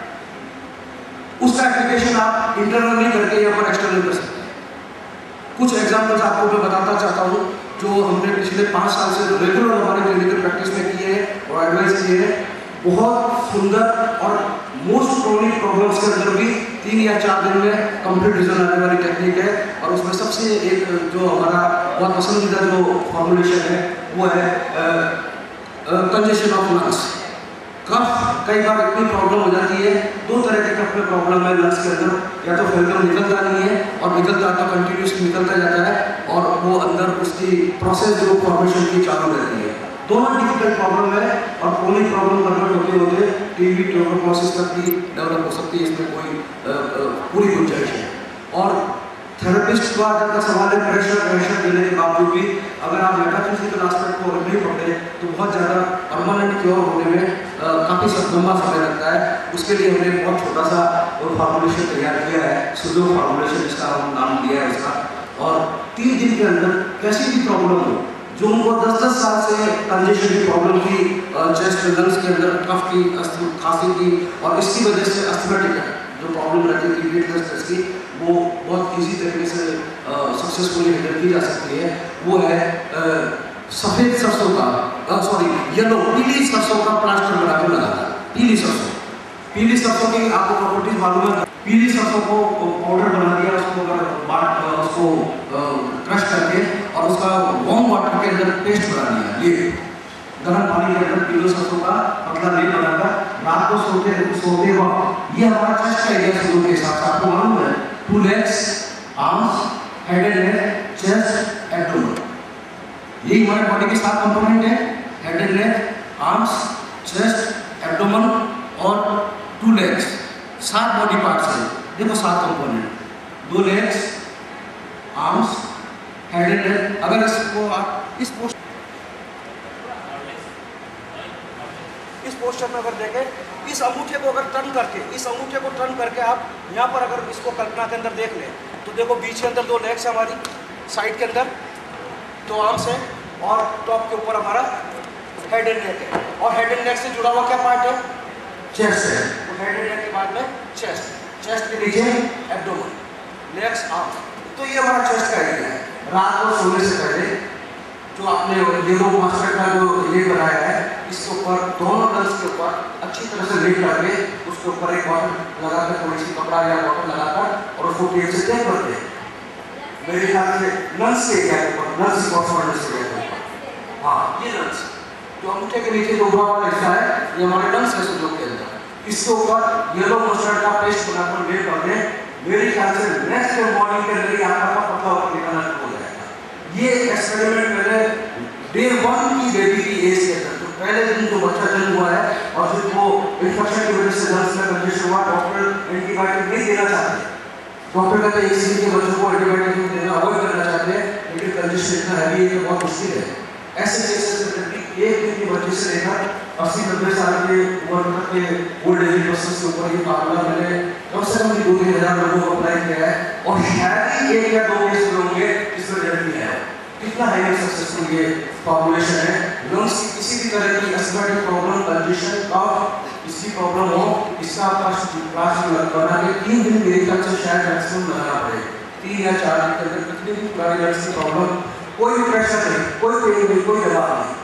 उसका एप्लीकेशन आप इंटरनल नहीं करके यहाँ पर एक्सटर्नल कर सकते हैं। कुछ एग्जाम्पल्स आपको मैं बताता चाहता हूँ जो हमने पिछले पाँच साल से रेगुलर हमारे क्लिनिकल प्रैक्टिस में किए हैं और एडवाइस किए हैं। बहुत सुंदर और मोस्ट क्रोनिक प्रॉब्लम्स के अंदर भी तीन या चार दिन में कंप्लीट रिजल्ट आने वाली टेक्निक है और उसमें सबसे एक जो हमारा बहुत पसंदीदा जो फॉर्मुलेशन है वो है कंजेशन ऑफ लंग्स। कफ कई बार इतनी प्रॉब्लम हो जाती है, दो तरह के कफ में प्रॉब्लम है लंग्स के अंदर, या तो फिल्टर निकलता नहीं है और निकलता तो कंटिन्यूसली निकलता जाता है और वो अंदर उसकी प्रोसेस जो फॉर्मेशन की चालू रहती है। दोनों डिफिकल्ट प्रॉब्लम है और क्रोनिक प्रॉब्लम कन्वर्ट होते होते टीबी ट्यूबरकुलोसिस तक भी डेवलप हो सकती है। इसमें कोई आ, आ, पूरी गुंजाइश है। और थेरेपिस्ट का अगर सवाल है प्रेशर प्रेशर देने के बावजूद भी अगर आप मेटाफिजिकल एस्पेक्ट को नहीं पढ़ते तो बहुत ज़्यादा परमानेंट क्योर होने में काफ़ी लंबा समय लगता है। उसके लिए हमने बहुत छोटा सा फार्मूलेशन तैयार किया है, सुडो फार्मूलेशन जिसका हम नाम दिया है उसका। और तीन दिन के अंदर कैसी भी प्रॉब्लम हो जो उनको दस दस साल से कंजेशन की प्रॉब्लम थी, चेस्ट लंग्स के अंदर कफ की, खांसी की और इसकी वजह से अस्थमेटिक जो प्रॉब्लम रहती है ब्रीथलेसनेस की वो बहुत इजी तरीके से सक्सेसफुली हैंडल की जा सकती है। वो है सफ़ेद सरसों का सॉरी येलो पीली सरसों का प्लास्टर बनाकर लगाना। पीली सरसों पीली सरसों की आपको प्रॉपर्टीज मालूम है। पीली सरसों को पाउडर बना दिया, उसको अगर बाट उसको क्रश करके और उसका वार्म वाटर के अंदर पेस्ट बना दिया, ये गर्म पानी के अंदर पीली सरसों का पतला लेप बनाकर रात को सोते सोते वक्त ये हमारा चेस्ट का एरिया शुरू के हिसाब से आपको मालूम है two legs, arms, head and neck, chest, abdomen, यही हमारे बॉडी के सात कंपोनेंट है। Head and neck, arms, chest, abdomen और टू लेग्स, सात बॉडी पार्ट्स हैं। देखो सात कंपोनेंट, दो legs, arms, head and neck. अगर इसको आप इस पोस्ट इस पोस्टर में अगर देखें, इस अंगूठे को अगर टर्न करके इस अंगूठे को टर्न करके आप यहाँ पर अगर इसको कल्पना के अंदर देख लें तो देखो बीच के अंदर दो लेग्स है हमारी, साइड के अंदर दो आर्म्स हैं और टॉप के ऊपर हमारा हेड एंड नेक है, और हेड एंड नेक से जुड़ा हुआ क्या पार्ट है? चेस्ट है। तो हेड एंड नेक के बाद में चेस्ट, चेस्ट के नीचे एब्डोमेन, लेग्स, आर्म। तो ये हमारा चेस्ट का एरिया है। रात को सोने से पहले जो आपने न्यूरो मास्टर का जो ये बनाया है, इसके ऊपर दोनों लंग्स के ऊपर अच्छी तरह से लेट करके उसके ऊपर एक बॉटल लगाकर, थोड़ी सी कपड़ा या बॉटल लगाकर और उसको टेप से टेप करते हैं। मेरे ख्याल से लंग्स के एरिया के ऊपर, लंग्स कॉर्सपोंडेंस के एरिया के ऊपर, हाँ ये लंग्स जो अंगूठे के नीचे जो उभरा वाला हिस्सा है, ये हमारे लंग्स है जो के अंदर। इसके ऊपर येलो मस्टर्ड का पेस्ट बनाकर लेप कर दें, मेरे ख्याल से नेक्स्ट मॉर्निंग के अंदर आपका पतला होकर निकलना शुरू हो जाएगा। ये एक्सपेरिमेंट मैंने डे वन की बेबी की एज के अंदर, तो पहले दिन जो बच्चा जन्म हुआ है और फिर वो इन्फेक्शन की वजह से लंग्स में कंजेशन हुआ, डॉक्टर एंटीबायोटिक नहीं देना चाहते। डॉक्टर कहते हैं इसी के बच्चों को एंटीबायोटिक देना अवॉइड करना चाहते हैं, लेकिन कंजेशन इतना हैवी है कि बहुत मुश्किल है। ऐसे केसेस में एक दिन के बच्चे से लेकर अस्सी नब्बे साल के उम्र तक के ओल्ड एज पर्सन के ऊपर ये मामला मैंने कम से कम दो तीन हजार लोगों को अप्लाई किया है, और शायद ही एक या दो केस होंगे जिसमें रिजल्ट नहीं आया। कितना हाईली सक्सेसफुल ये पॉपुलेशन है। लंग्स की किसी भी तरह की एस्थमेटिक प्रॉब्लम, कंजेशन, कफ, इसकी प्रॉब्लम हो, इसका फर्स्ट क्लास बना के तीन दिन मेरे ख्याल से शायद मैक्सिमम लगाना पड़े। तीन या चार दिन के अंदर कितनी भी पुरानी लंग्स की प्रॉब्लम, कोई भी प्रेशर नहीं, कोई पेन नहीं, कोई दबाव नहीं।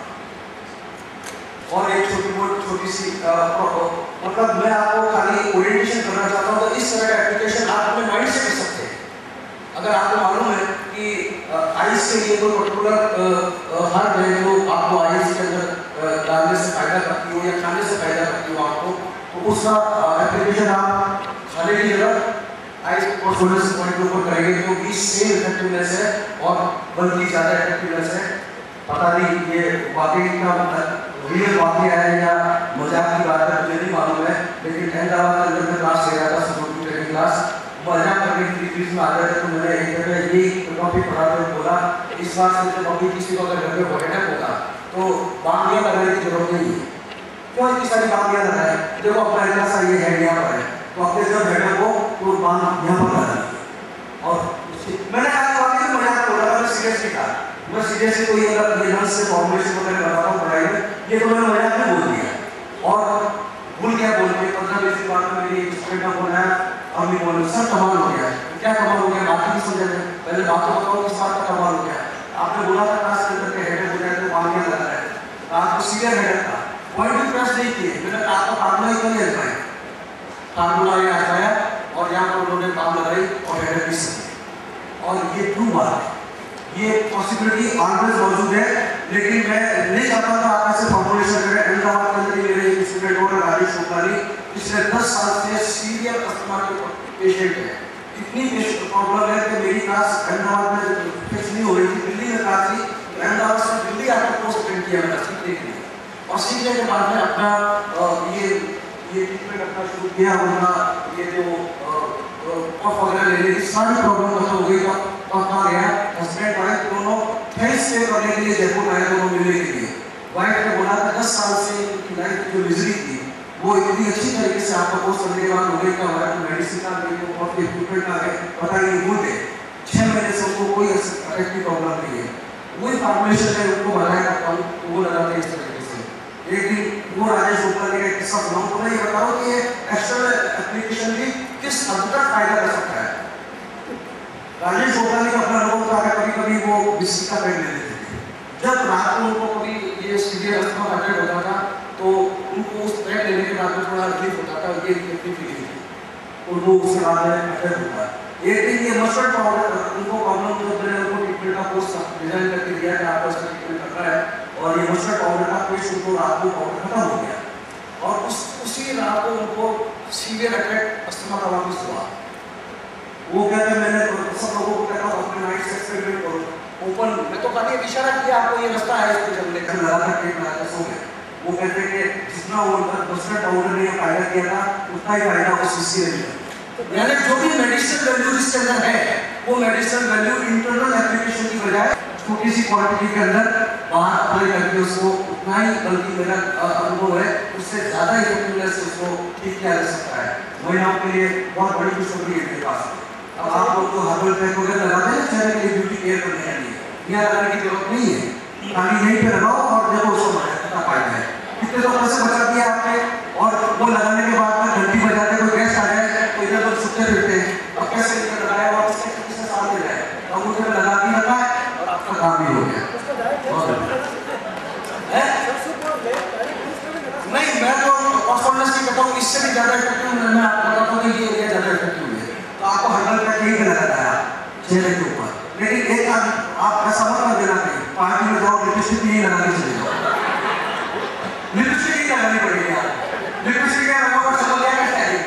और एक छोटी बहुत छोटी सी मतलब मैं आपको खाली ओरिएंटेशन करना चाहता हूँ, तो इस तरह का एप्लीकेशन आप अपने माइंड से कर सकते हैं। अगर आपको मालूम है कि आइस के लिए कोई पर्टिकुलर हर्ब है जो आपको आइस के अंदर डालने से फायदा करती हो या खाने से फायदा करती हो आपको, तो उसका एप्लीकेशन आप खाने की जगह आइस को सोलह से पॉइंट के ऊपर करेंगे तो भी सेम इफेक्टिवनेस है और बल्कि ज़्यादा इफेक्टिवनेस है। पता नहीं ये वाकई का रियल वाकया है या मजाक की बात है, मुझे नहीं मालूम है, लेकिन अहमदाबाद के अंदर मैं क्लास ले रहा था, सिक्योरिटी ट्रेनिंग क्लास, मजाक करने की बीच में आ गए थे, तो मैंने एक जगह यही टॉपिक पढ़ा था, बोला इस बात से जब अभी किसी को अगर घर में हेडेक होगा तो बांगियाँ लगाने की जरूरत नहीं है। क्यों इतनी सारी बांगियाँ लगाए? देखो अपना इतना सा ये हेड यहाँ पर है, तो अपने जब हेडेक हो तो बांग यहाँ पर लगा। और मैंने कहा वाकई मजाक बोला, मैंने सीरियसली कहा, मैं सीरियसली कोई अगर ये लंग्स से फॉर्मुलेशन वगैरह बताता हूँ पढ़ाई में, ये तो मैंने मजाक में बोल दिया और भूल गया बोल के। पंद्रह बीस बार में मेरी स्टूडेंट ने बोला अभी बोलो सर कमाल हो गया। क्या कमाल हो गया? बात नहीं समझ में, पहले बात तो बताओ किस बात का कमाल हो गया। आपने बोला था क्लास के अंदर के हेडेक हो जाए तो बांगियाँ लगा रहा है, आपको सीवियर हेडेक था, पॉइंट भी प्रेस नहीं किए, मैंने आपको काटना ही कर लिया है, काटना ये आया और यहाँ पर उन्होंने काम लगाई और हेडेक भी सही। और ये ट्रू बात है, ये पॉसिबिलिटी ऑलवेज मौजूद है, लेकिन मैं नहीं चाहता था आप ऐसे फॉर्मुलेशन करें। अहमदाबाद के अंदर मेरे एक स्टूडेंट और राजेश शोकानी पिछले दस साल से सीवियर अस्थमा के पेशेंट है। इतनी प्रॉब्लम है कि मेरी क्लास अहमदाबाद में फिक्स नहीं हो रही थी, दिल्ली में क्लास थी, तो अहमदाबाद से दिल्ली आकर कोर्स अटेंड किया मैंने सीखने के लिए, और सीखने के बाद में अपना ये ये ट्रीटमेंट अपना शुरू किया। उनका ये जो कफ वगैरह लेने की सारी प्रॉब्लम खत्म हो गई, और कहाँ गया हस्बैंड वाइफ दोनों फेस पे करने के लिए जयपुर आए, दोनों मिलने के लिए। वाइफ ने बोला था दस साल से उनकी लाइफ की जो मिजरी थी वो इतनी अच्छी तरीके से आपका कोर्स करने के बाद हो गई, का वाइफ मेडिसिन आ गई, बहुत इक्विपमेंट आ गए, पता नहीं भूल गए, छः महीने से उनको कोई अटैक की प्रॉब्लम नहीं है। वही फॉर्मुलेशन है उनको बनाया था, वो लगाते हैं इस तरीके से। एक दिन वो राजेश शोकानी का किस्सा सुनाऊं, तो मैं ये बताऊँ कि ये एक्सटर्नल एप्लीकेशन भी किस हद तक फायदा कर सकता है। राजेश शोकानी का अपना लोगों का कभी कभी वो बिस्किट का पेन ले लेते थे, जब रात को उनको कभी ये सीवियर अस्थमा अटैक होता था तो उनको उस पेन लेने के बाद थोड़ा रिलीफ होता था, ये अपनी फीलिंग थी, और वो उसके बाद में अटैक होता है। एक दिन ये मस्टर्ड पाउडर उनको प्रॉब्लम तो मैंने उनको ट्रीटमेंट का कोर्स डिजाइन करके दिया कि आपको इसका ट्रीटमेंट करना है, और ये मस्टर्ड पाउडर का पेस्ट उनको रात को पाउडर खत्म हो गया, और उस उसी रात को उनको सीवियर अटैक अस्थमा का वापस हुआ। वो कहते मैंने सब लोगों को कहता हूँ अपने माइंड से एक्सपेरिमेंट करो, ओपन मैं तो काफी इशारा किया आपको, ये रास्ता है इसको जब लेकर लगा कर टेप लगा सो गए। वो कहते कि जितना वो मस्टर्ड पाउडर ने फायदा किया था उतना ही फायदा उस शीशी ने किया। यानी जो भी मेडिसिन वैल्यू इसके अंदर है वो मेडिसिन वैल्यू इंटरनल एप्लीकेशन की बजाय छोटी सी क्वांटिटी के अंदर बाहर अप्लाई करके उसको उतना ही, बल्कि मेरा अनुभव है उससे ज़्यादा इफेक्टिवनेस से उसको ठीक किया जा सकता है। महिलाओं के लिए बहुत बड़ी खुशखबरी है मेरे पास। अब आप लोग तो हर्बल पैक वगैरह लगाते हैं चेहरे के लिए ब्यूटी केयर करने के लिए, यहाँ लगाने की जरूरत नहीं है, खाली यहीं पे लगाओ और देखो उसको अपना फायदा है। कितने तो पैसे बचा दिए आपने, और वो लगाने के बाद में घंटी बजाते कोई गेस्ट आ जाए तो इधर तो सुनते रहते हैं, अब कैसे इधर लगाया और उसके किसी साथ में जाए, अब मुझे लगा भी रखा है और आपका काम भी हो गया। नहीं, मैं तो कॉस्टोनेस की कहता हूँ, इससे भी ज़्यादा इफेक्टिव मैं आपको बताता हूँ कि ये ज़्यादा इफेक्टिव है। तो आपको हंड्रेड का केक लगाता है चेहरे के ऊपर, लेकिन एक आप ऐसा मत कर देना कहीं पार्टी में जाओ लिपस्टिक नहीं लगा के चले जाओ, लिपस्टिक ही लगानी पड़ेगी आप, लिपस्टिक का रंगों पर चलो क्या करते हैं।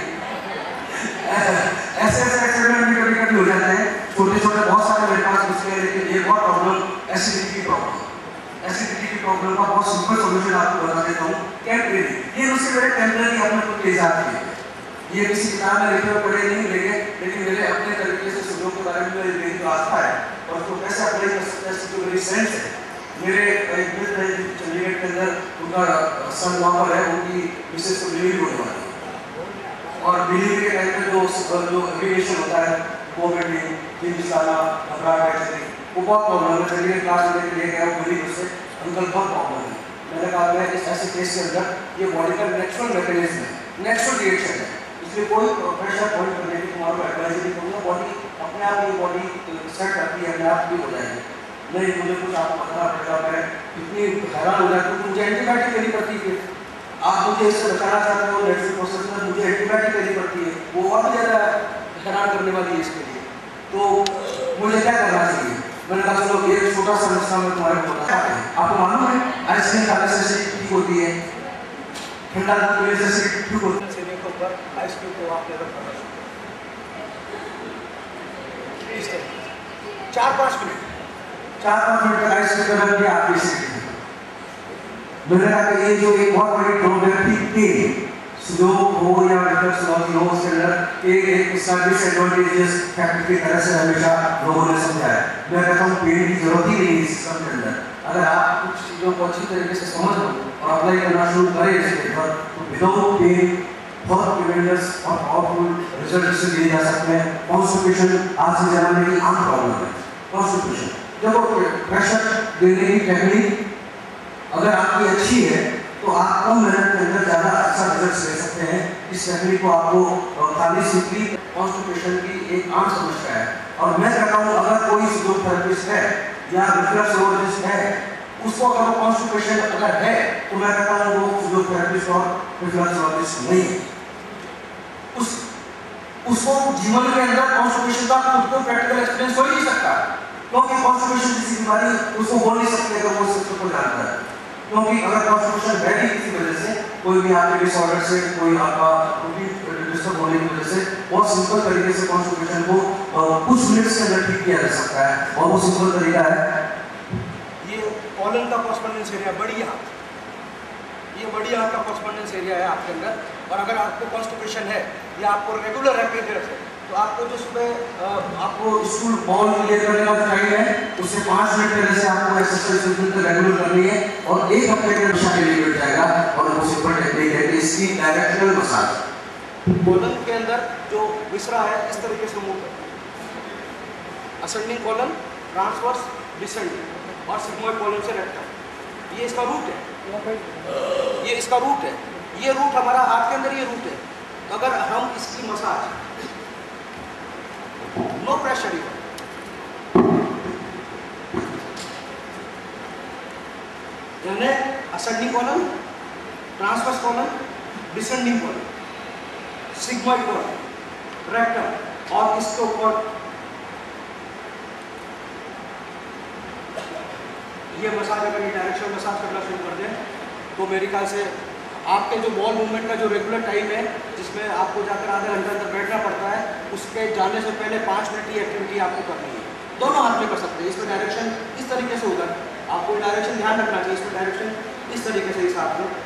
ऐसे ऐसे एक्सीडेंट भी कभी कभी हो जाते हैं, छोटे छोटे बहुत सारे मेरे पास उसके, लेकिन ये बहुत प्रॉब्लम एसिडिटी की प्रॉब्लम, एसिडिटी की प्रॉब्लम का बहुत सिंपल सॉल्यूशन आपको बता देता हूँ। टेम्परेरी, ये उससे मेरे टेम्परेरी अपने को ले जाती है, ये किसी किताब में लिखे हुए पढ़े नहीं लेंगे, लेकिन मेरे अपने तरीके से सुबह के बारे में मेरी जो आस्था है और उसको कैसे अप्लाई कर सकते हैं, जो मेरी सेंस है। मेरे एक मित्र है चंडीगढ़ के अंदर, उनका सन वहाँ पर है, उनकी मिसेज को डिलीवरी होने वाली है, और डिलीवरी के टाइम में जो जो एप्लीकेशन होता है कोविड में तीन साल घबराहट है, वो बहुत प्रॉब्लम है। चंडीगढ़ क्लास में ले गया वो मिली उससे, अंकल बहुत प्रॉब्लम है। मैंने कहा मैं इस ऐसे केस के अंदर ये बॉडी का नेचुरल मैकेनिज्म है, नेचुरल रिएक्शन है, इसलिए कोई प्रेशर पॉइंट करने की तुम्हारा एडवाइजरी करूँगा, बॉडी अपने आप ये बॉडी सेट करती है, अपने आप भी हो जाएगी। नहीं मुझे कुछ आपको बताना पड़ेगा, मैं इतनी हैरान हो जाती हूँ, मुझे एंटीबायोटिक लेनी पड़ती है, आप मुझे इससे बचाना चाहते हो नेचुरल प्रोसेस में, मुझे एंटीबायोटिक लेनी पड़ती है, वो और भी ज़्यादा हैरान करने वाली है इसके लिए। तो मुझे क्या करना चाहिए? मैंने कहा चलो एक छोटा सा नुस्खा मैं तुम्हारे को बताता हूँ। आपको मालूम है आइसक्रीम खाने से एसिडिटी ठीक होती है, ठंडा दूध पीने से एसिडिटी ठीक होती है। सीने के ऊपर आइसक्रीम को आपने रखना चार पाँच मिनट चार पाँच मिनट तक आइसक्रीम रख दिया आपकी एसिडिटी। मैंने कहा कि ये जो एक बहुत बड़ी ड्रॉबैक थी स्लोप हो या रिफ्लक्स लॉस हो, उसके अंदर एक एक उसका डिसएडवांटेजेस फैक्टर की तरह से हमेशा लोगों ने समझाया। मैं कहता हूँ पेन की जरूरत ही नहीं है इस सिस्टम के अंदर, अगर आप कुछ चीज़ों को अच्छी तरीके से समझ लो और अप्लाई करना शुरू करें इसके ऊपर, तो विदाउट पेन बहुत ट्रिमेंडस और पावरफुल रिजल्ट इससे दिए जा सकते हैं। कॉन्स्टिपेशन आज के ज़माने की आम प्रॉब्लम है, कॉन्स्टिपेशन। जब प्रेशर देने की टेक्निक अगर आपकी अच्छी है तो आप कम मेहनत के अंदर ज़्यादा अच्छा रिजल्ट ले सकते हैं। इस टेक्निक को आपको खाली सिंपली कॉन्स्टिपेशन की एक आम समस्या है, और मैं कहता हूँ अगर कोई फिजियोथेरेपिस्ट है या रिफ्लेक्सोलॉजिस्ट है, उसको अगर वो कॉन्स्टिपेशन अगर है तो मैं कहता हूँ वो फिजियोथेरेपिस्ट और रिफ्लेक्सोलॉजिस्ट नहीं है। उस उसको जीवन के अंदर कॉन्स्टिपेशन का खुद को प्रैक्टिकल एक्सपीरियंस हो ही नहीं सकता, क्योंकि कॉन्स्टिपेशन किसी बीमारी उसको बोल नहीं सकते अगर वो सिस्टम को जानता है। क्योंकि अगर कॉन्स्टिपेशन है ही किसी वजह से, कोई भी आपके डिसऑर्डर से, कोई आपका डिस्टर्ब होने की वजह से, बहुत सिंपल तरीके से कॉन्स्टिपेशन को कुछ मिनट्स के अंदर ठीक किया जा सकता है, और वो सिंपल तरीका है ये कॉलन का कॉस्पॉन्डेंस एरिया बड़ी आंत, ये बड़ी आंत का कॉस्पॉन्डेंस एरिया है आपके अंदर। और अगर आपको कॉन्स्टिपेशन है या आपको रेगुलर रैपिड है तो आपको जो सुबह आपको स्कूल बॉल क्लियर करने का टाइम है, उससे पाँच मिनट पहले से आपको एक्सरसाइज रेगुलर करनी है, और एक हफ्ते के दिशा के लिए मिल जाएगा। और वो सिंपल टेक्निक है कि इसकी डायरेक्शनल मसाज कॉलन के अंदर जो विसरा है इस तरीके से मूव करता है, असेंडिंग कॉलन, ट्रांसवर्स, डिसेंडिंग और सिग्मोइड कॉलन से रेक्टम, ये इसका रूट है, ये इसका रूट है, ये रूट हमारा हाथ के अंदर ये रूट है। अगर हम इसकी मसाज नो प्रेशर यानी ascending colon, transverse colon, descending colon, sigmoid colon, rectum, और इसके ऊपर ये मसाज अगर ये डायरेक्शन मसाज करना शुरू कर दें तो मेरे ख्याल से आपके जो बॉल मूवमेंट का जो रेगुलर टाइम है जिसमें आपको जाकर आधे घंटे अंदर बैठना पड़ता है, उसके जाने से पहले पाँच मिनट की एक्टिविटी आपको करनी है। दोनों हाथ में कर सकते हैं। इसमें डायरेक्शन इस तरीके से होगा, आपको डायरेक्शन ध्यान रखना चाहिए, इसमें डायरेक्शन इस तरीके से इस हाथ में,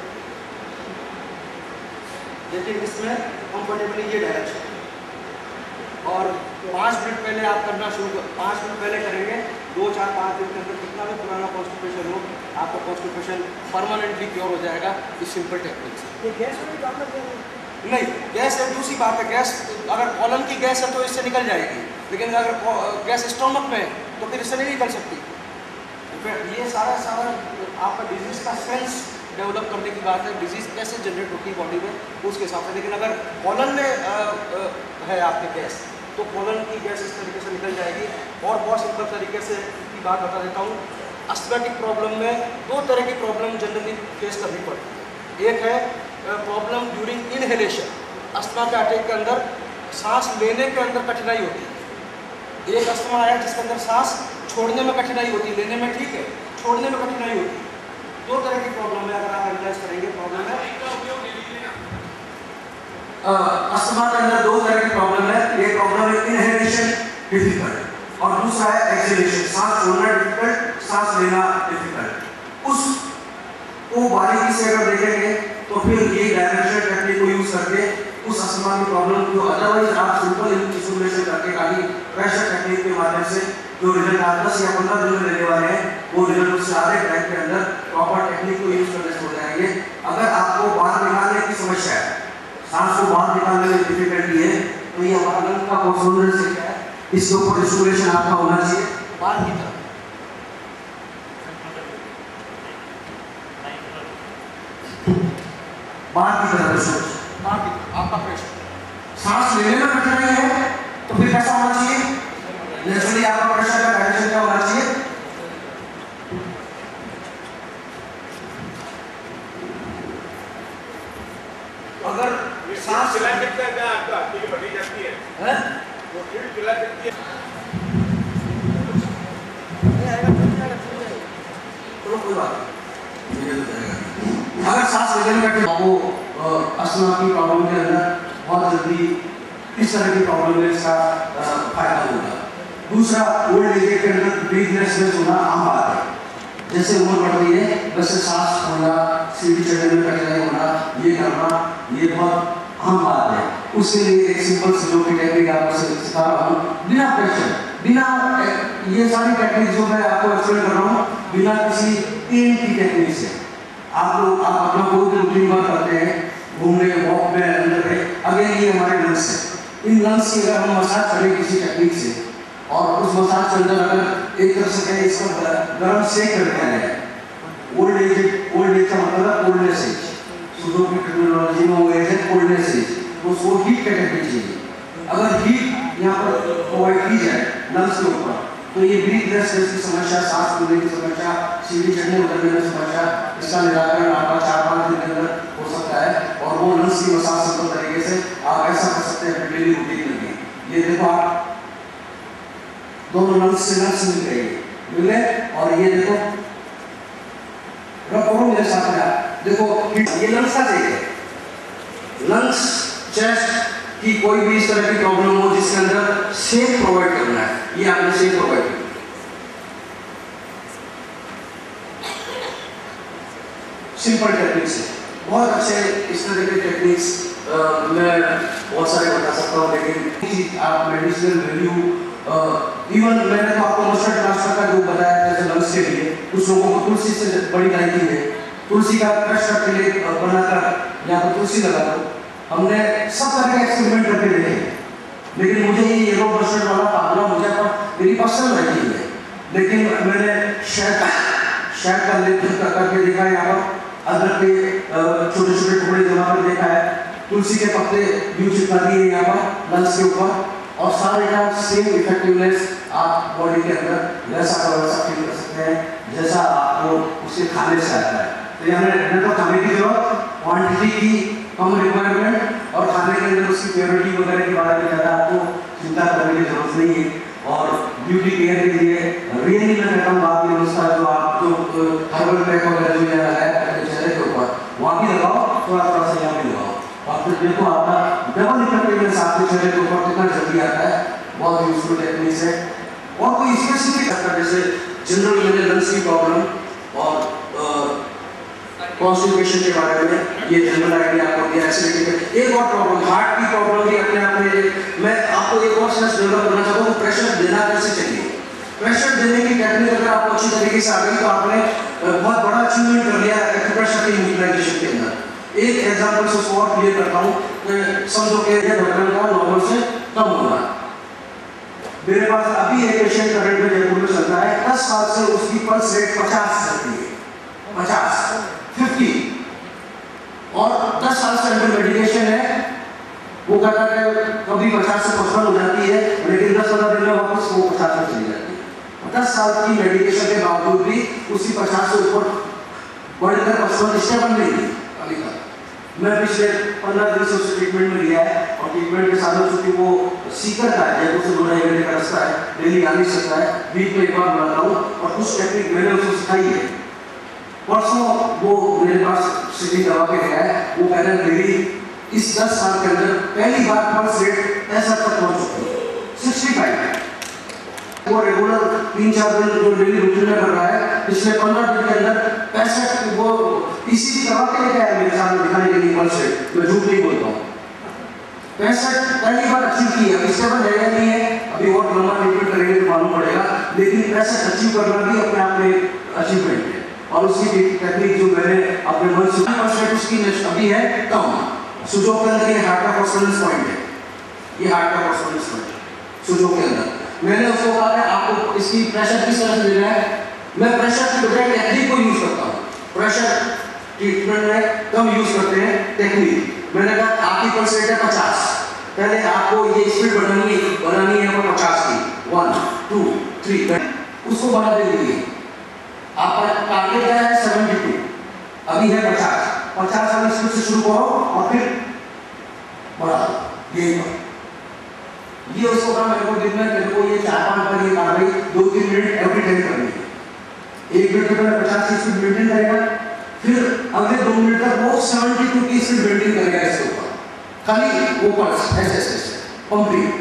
लेकिन इसमें कंफर्टेबली ये डायरेक्शन, और पाँच मिनट पहले आप करना शुरू कर पाँच मिनट पहले करेंगे, दो चार पाँच दिन के अंदर कितना भी पुराना कॉन्स्टिपेशन हो आपका कॉन्स्टिपेशन परमानेंटली क्योर हो जाएगा इस सिंपल टेक्निक से। ये गैस में काम नहीं, गैस है दूसरी बात है, गैस अगर कॉलन की गैस है तो इससे निकल जाएगी, लेकिन अगर गैस स्टोमक में है तो फिर इससे नहीं निकल सकती। फिर ये सारा सारा आपका डिजीज का सेंस डेवलप करने की बात है, डिजीज़ कैसे जनरेट होती है बॉडी में उसके हिसाब से। लेकिन अगर कॉलन में आ, आ, है आपके गैस, तो कॉलन की गैस इस तरीके से निकल जाएगी। और बहुत सिंपल तरीके से की बात बता देता हूँ, अस्थमैटिक प्रॉब्लम में दो तरह की प्रॉब्लम जनरली फेस करनी पड़ती है। एक है प्रॉब्लम ड्यूरिंग इनहेलेशन, अस्थमा के अटैक के अंदर सांस लेने के अंदर कठिनाई होती है। एक अस्थमा आया जिसके अंदर सांस छोड़ने में कठिनाई होती है, लेने में ठीक है, छोड़ने में कठिनाई होती है। दो तरह की प्रॉब्लम है, अगर आप एनालाइज करेंगे प्रॉब्लम है अस्थमा के अंदर दो तरह की प्रॉब्लम है। एक प्रॉब्लम है इनहेलेशन डिफिकल्ट और दूसरा है एक्सहेलेशन, सांस छोड़ना डिफिकल्ट, सांस लेना डिफिकल्ट। उस को बारीकी से अगर देखेंगे तो फिर ये डायरेक्शन टेक्निक को यूज करके उस अस्थमा की प्रॉब्लम को अदरवाइज आप सिंपल इंसुलेशन करके खाली प्रेशर टेक्निक के माध्यम से जो रिजल्ट आप दस या पंद्रह दिन में लेने वाले हैं वो रिजल्ट उससे आधे टाइम के अंदर प्रॉपर टेक्निक को यूज करने से हो जाएंगे। अगर आपको बाहर निकालने की समस्या है, सांस को बाहर निकालने में डिफिकल्टी है, तो ये हमारा लंग का कॉन्सोनेंस है, इसके ऊपर इंसुलेशन आपका होना चाहिए बाहर की तरफ। बाहर की तरफ इंसुलेशन, बाहर की तरफ आपका प्रेशर। सांस लेने में कठिनाई है तो फिर कैसा होना चाहिए? नेचुरली आपका प्रेशर का डायरेक्शन क्या होना चाहिए? अगर सांस चला सकता है क्या आपका ठीक बढ़ी जाती है हैं वो फिर चला सकती है नहीं आएगा तो कोई बात नहीं। अगर सांस लेने में आपको अस्थमा की प्रॉब्लम के अंदर बहुत जल्दी इस तरह की प्रॉब्लम में इसका फायदा होगा। दूसरा, ओल्ड एज के अंदर ब्रीथलेसनेस होना आम बात है। जैसे उम्र बढ़ रही है वैसे सांस छोड़ना, सीढ़ी चढ़ने में कठिनाई होना, ये करना, ये बहुत आम बात है। उसके लिए एक सिंपल स्लो की टेक्निक आपको सिखा रहा हूँ, बिना प्रेशर, बिना ये सारी टेक्निक जो मैं आपको एक्सप्लेन कर रहा हूँ बिना किसी एम की टेक्निक से। आप लोग आप अपना कोई भी रूटीन वर्क करते हैं, घूमने वॉक में अंदर है, अगेन ये हमारे लंग्स है। इन लंग्स की अगर हम मसाज करें किसी टेक्निक से और उस मसाज के अंदर अगर एक तरह से कहें इसका गर्म सेक कर दिया जाए, ओल्ड एज ओल्ड एज का मतलब है ओल्डनेस एज, सुडो की टेक्नोलॉजी में वो एज है ओल्डनेस एज, वो सो हीट का टेक्निक चाहिए। अगर हीट यहाँ पर प्रोवाइड की जाए लंग्स के ऊपर तो ये ब्रीथलेसनेस की समस्या, सांस लेने की समस्या, सीढ़ी चढ़ने उतरने की समस्या, इसका निराकरण आपका चार पाँच दिन के अंदर हो सकता है। और वो लंग्स की मसाज सिंपल तरीके से आप ऐसा कर सकते हैं डेली रूटीन में। ये देखो आप दोनों लंग्स से लंग्स मिल गए मिले और ये देखो रखो मेरे साथ में आप देखो ये लंग्स का चाहिए। लंग्स चेस्ट की कोई भी इस तरह की प्रॉब्लम हो जिसके अंदर शेक प्रोवाइड करना है, ये आपने शेक प्रोवाइड किया। सिंपल टेक्निक से बहुत अच्छे इस तरह के टेक्निक्स मैं बहुत सारे बता सकता हूँ, लेकिन आप मेडिसिनल वैल्यू इवन मैंने तो आपको मस्टर्ड ट्रांसफर का जो बताया जैसे लंग्स के लिए कुछ लोगों को तुलसी से बड़ी गायकी है, तुलसी का क्रश करके लिए बनाकर या तो तुलसी लगा दो। हमने सब तरह के एक्सपेरिमेंट करके देखे हैं, लेकिन मुझे ये येलो मस्टर्ड वाला फार्मूला मुझे पर मेरी पसंद नहीं है, लेकिन मैंने शहद शहद का लेप करके देखा है, यहाँ पर अदरक के छोटे छोटे टुकड़े जमा कर देखा है, तुलसी के पत्ते यूं चिपका दिए यहाँ पर लंग्स के ऊपर और सारे का सेम इफेक्टिवनेस आप बॉडी के अंदर वैसा का वैसा फील कर सकते हैं जैसा आपको उसके खाने से आता है। तो यहाँ तो खाने की जरूरत, क्वांटिटी की कम रिक्वायरमेंट और खाने के अंदर उसकी प्योरिटी वगैरह के बारे में ज़्यादा आपको चिंता करने की जरूरत नहीं है। और ब्यूटी केयर के लिए रियली मैं कहता हूँ आपकी व्यवस्था जो आप जो हर्बल पैक वगैरह जो यहाँ लगाया अपने चेहरे के ऊपर वहाँ भी लगाओ, थोड़ा थोड़ा सा यहाँ भी लगाओ और फिर देखो आपका डबल इफेक्टिवनेस आपके चेहरे के ऊपर कितना जल्दी आता है। बहुत यूजफुल टेक्निक्स है। और कोई स्पेसिफिक जैसे जनरल मैंने लंग्स की प्रॉब्लम और कॉन्स्टिपेशन के बारे में ये जनरल आइडिया आपको दिया। एसिडिटी के एक और प्रॉब्लम हार्ट की प्रॉब्लम भी अपने आप में मैं आपको एक और सेंस डेवलप करना चाहता हूँ, प्रेशर देना कैसे चाहिए। प्रेशर देने की टेक्निक अगर आपको अच्छी तरीके से आ गई तो आपने बहुत बड़ा अचीवमेंट कर लिया एक्यूप्रेशर की यूटिलाइजेशन के अंदर। एक एग्जाम्पल से उसको और क्लियर करता हूँ, समझो कि ये धड़कन का नॉर्मल से कम होना। मेरे पास अभी एक पेशेंट करंट में जयपुर में चलता है, दस साल से उसकी पल्स रेट पचास चलती है, पचास फिफ्टी परसेंट मेडिकेशन है, वो कहता है कभी पचास से पचपन हो जाती है, लेकिन दस पंद्रह दिन में वापस वो पचास में चली जाती है। दस साल की मेडिकेशन के बावजूद भी उसी पचास से ऊपर बढ़कर पचपन स्टेबल नहीं हुई अभी तक। मैं पिछले पंद्रह दिन से उसे ट्रीटमेंट में लिया है और ट्रीटमेंट के साथ चूंकि वो सीकर का है, जयपुर से दो ढाई घंटे का रास्ता है, डेली आ नहीं सकता है, वीक में एक बार बुलाता हूँ और कुछ टेक्निक मैंने उसको सिखाई है। परसों वो मेरे पास सिटी दवा के गया है, वो कह रहे हैं मेरी इस दस साल के अंदर पहली बार पल्स रेट पैंसठ तक पहुंच चुकी है, सिक्सटी फाइव। वो रेगुलर तीन चार दिन जो डेली रूटीन में कर रहा है, पिछले पंद्रह दिन के अंदर पैंसठ वो इसी दवा के लेके आया मेरे सामने दिखाने के लिए पल्स रेट, मैं झूठ नहीं बोलता हूँ। पैंसठ पहली बार अचीव की है, इससे बस रहेगा नहीं है, अभी और लंबा ट्रीटमेंट करेंगे तो मालूम पड़ेगा, लेकिन पैंसठ अचीव करना भी अपने आप में अचीवमेंट है। और उसकी टेक्निक जो मैंने अपने मन से परसेंट उसकी अभी है कम। सुजो के अंदर ये हार्ट का कॉन्फिडेंस पॉइंट है, ये हार्ट का कॉन्फिडेंस पॉइंट है सुजो के अंदर। मैंने उसको कहा है आपको इसकी प्रेशर किस तरह से लेना है, मैं प्रेशर की बजाय टेक्निक को यूज करता हूँ। प्रेशर ट्रीटमेंट में कम यूज करते हैं टेक्निक। मैंने कहा आपकी पल्स रेट है पचास, पहले आपको ये स्पीड बढ़ानी है बढ़ानी है आपको पचास की, वन टू थ्री, उसको बढ़ा देंगे। आपका टारगेट क्या है सेवेंटी टू, अभी है पचास, पचास वाली स्पीड से शुरू करो और फिर बढ़ा दो। ये ये उसको कहा मेरे को दिन में मेरे को ये चार पांच बार ये कार्रवाई दो तीन मिनट एवरी टाइम करनी है। एक मिनट में पचास की स्पीड मेंटेन करेगा, फिर अगले दो मिनट तक वो सेवेंटी टू की स्पीड मेंटेन करेगा इसके ऊपर, खाली वो पल्स ऐसे ऐसे पंपिंग,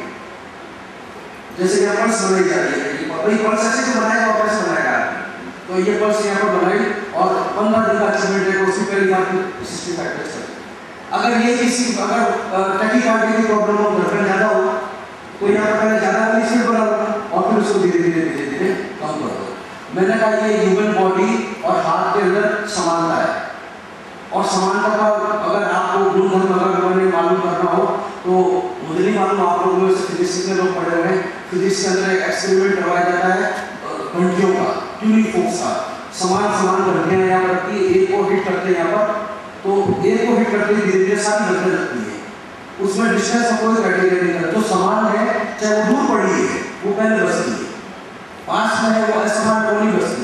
जैसे कि पल्स बनाई जा रही है। भाई पल्स ऐसे जो बनाएगा और पल्स बनाएगा, तो ये पल्स यहाँ पर बनाई और पंद्रह दिन का अचीवमेंट है, उसकी पहली बार सिक्सटी फाइव परसेंट। अगर ये किसी अगर टैकीकार्डिया की प्रॉब्लम हो, धड़कन ज़्यादा हो, तो यहाँ पर पहले ज़्यादा वाली स्पीड बढ़ा और फिर उसको धीरे धीरे धीरे धीरे कम कर दो। मैंने कहा ये ह्यूमन बॉडी और हार्ट के अंदर समानता है, और समानता का अगर आपको गुणधर्म अगर मैंने मालूम करना हो तो मुझे नहीं मालूम, आप लोगों में से फिजिक्स के लोग पढ़े हुए हैं, फिजिक्स के अंदर एक एक्सपेरिमेंट करवाया जाता है घंटियों का, ट्यूनिंग फोर्स का। समान समान घंटियाँ यहाँ पर रखती है, एक को हिट करते हैं यहाँ पर, तो एक को हिट करते ही धीरे धीरे सारी घंटियाँ लगती है, उसमें डिस्टेंस का कोई क्राइटेरिया नहीं है। जो समान है चाहे वो दूर पड़ी है वो पहले बसती है, पास में है वो असमान वो नहीं बसती।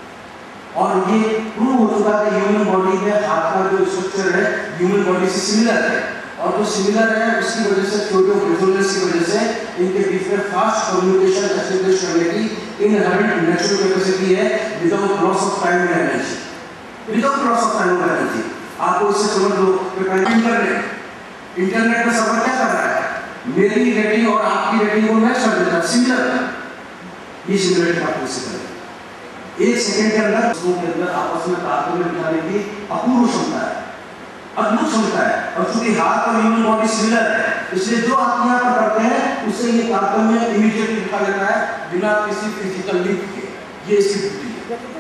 और ये प्रूव हो चुका है ह्यूमन बॉडी में हार्ट का जो स्ट्रक्चर है ह्यूमन बॉडी से सिमिलर है, और जो सिमिलर है उसकी वजह से छोटे रेजोनेंस की वजह से इनके बीच में फास्ट कम्युनिकेशन एस्टेब्लिश करने की इनहेरेंट नेचुरल कैपेसिटी है without loss of time and energy, without loss of time and energy. आपको इससे समझ लो कि इंटरनेट इंटरनेट में सर्वर क्या कर रहा है, मेरी रेटिंग और आपकी रेटिंग को मैच कर देता है, सिमिलर है। ये सिमुलेट का पॉसिबल है, एक सेकंड के अंदर उसके अंदर आपस में तालमेल बिठाने की अपूर्व क्षमता है, अद्भुत क्षमता है। और चूंकि हाथ और ह्यूमन बॉडी सिमिलर है, इसलिए जो आप यहाँ पर करते हैं उससे ये तालमेल इमीडिएटली दिखा देता है बिना किसी फिजिकल लिंक के। ये इसकी ब्यूटी है।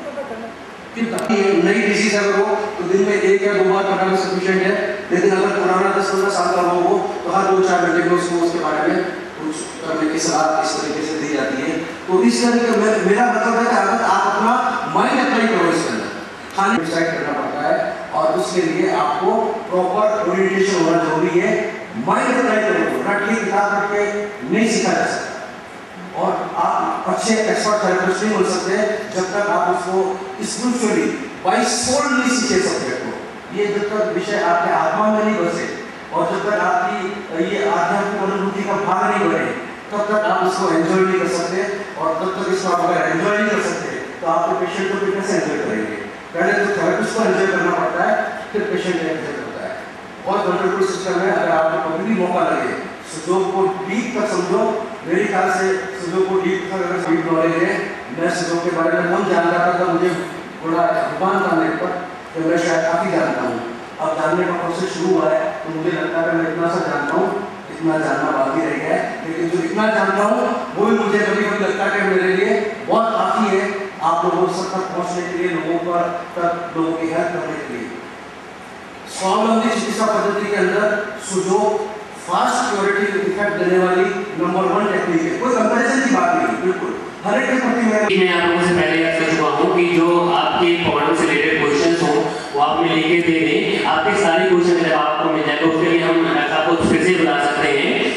नई डिजीज अगर हो तो दिन में एक या दो बार कराना सफिशिएंट है, लेकिन अगर पुराना दस पंद्रह साल का रोग हो तो हर दो चार घंटे में उसको उसके बारे में कुछ करने की सलाह इस तरीके से दी जाती है। तो इस तरीके में मेरा मतलब है कि अगर आप अपना माइंड अप्लाई करो इसके अंदर, खाली डिसाइड करना पड़ता है, और उसके लिए आपको प्रॉपर ओरिएंटेशन होना जरूरी है। माइंड अप्लाई करो, रट के किताब रट के नहीं सीखा जा सकता, और आप अच्छे एक्सपर्ट थेरेपिस्ट नहीं बन सकते जब तक आप उसको स्पिरिचुअली बाय सोल नहीं सीखे सब्जेक्ट को। ये जब तक विषय आपके आत्मा में नहीं बसे और जब तक आपकी ये आध्यात्मिक अनुभूति का भाग नहीं बने तब तक आप उसको एंजॉय नहीं कर सकते, और तब तक इसको आप अगर एंजॉय नहीं कर सकते तो आपके पेशेंट को फिर कैसे एंजॉय करेंगे। पहले तो थेरेपिस्ट को एंजॉय करना पड़ता है, फिर पेशेंट एंजॉय करता है। और कंट्रोल सिस्टम है, अगर आपको कभी भी मौका लगे सुजोग को डीप तक समझो। मेरे ख्याल से सुजोग को डीप तक अगर डीप नॉलेज है, मैं सुजोग के बारे में कम जान रहा था, मुझे थोड़ा अभिमान था मेरे पर कि मैं शायद काफ़ी जानता हूँ। अब जानने का प्रोसेस शुरू हुआ है तो मुझे लगता है कि मैं इतना सा जानता हूँ, इतना जानना बाकी रह गया है, लेकिन जो इतना जानता हूँ वो भी मुझे कभी कभी लगता है कि मेरे लिए बहुत काफ़ी है आप लोगों तक पहुँचने के लिए, लोगों पर तक लोगों की हेल्प करने के लिए। स्वावलंबी चिकित्सा पद्धति के अंदर सुजोग फास्ट क्योरेटिव इफेक्ट देने वाली नंबर वन टेक्निक है, कोई कंपैरिजन की बात नहीं। बिल्कुल हर एक के प्रति मैं मैं आप लोगों से पहले कह चुका हूँ कि जो आपके कमांडो से रिलेटेड क्वेश्चंस हो वो आपने लिखे दे दें, आपके सारे क्वेश्चन जब आपको मिल जाएगा उसके लिए हम डॉक्टर को फिर से बुला सकते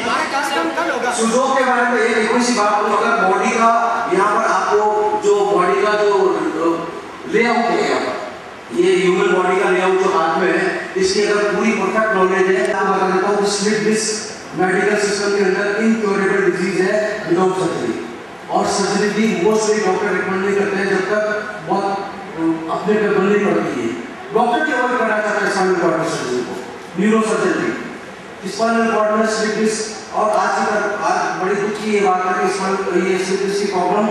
हैं। सुजोग के बारे में एक इतनी सी बात करूँ, अगर बॉडी का यहाँ पर आपको जो बॉडी का जो लेआउट है, यहाँ पर ये ह्यूमन बॉडी का लेआउट जो हाथ में है, इसकी अगर पूरी परफेक्ट नॉलेज है, मैं बता देता हूँ स्लिप डिस्क मेडिकल सिस्टम के अंदर इनक्योरेबल डिजीज है विदाउट सर्जरी, और सर्जरी भी मोस्टली डॉक्टर रिकमेंड नहीं करते हैं जब तक बहुत अपने पे बननी पड़ती है। डॉक्टर की अवॉइड करना चाहता है स्पाइनल कॉर्ड सर्जरी को, न्यूरो सर्जरी, स्पाइनल कॉर्ड में स्लिप डिस्क। और आज की आज बड़ी दुख की ये बात है कि स्पाइनल ये स्लिप डिस्क की प्रॉब्लम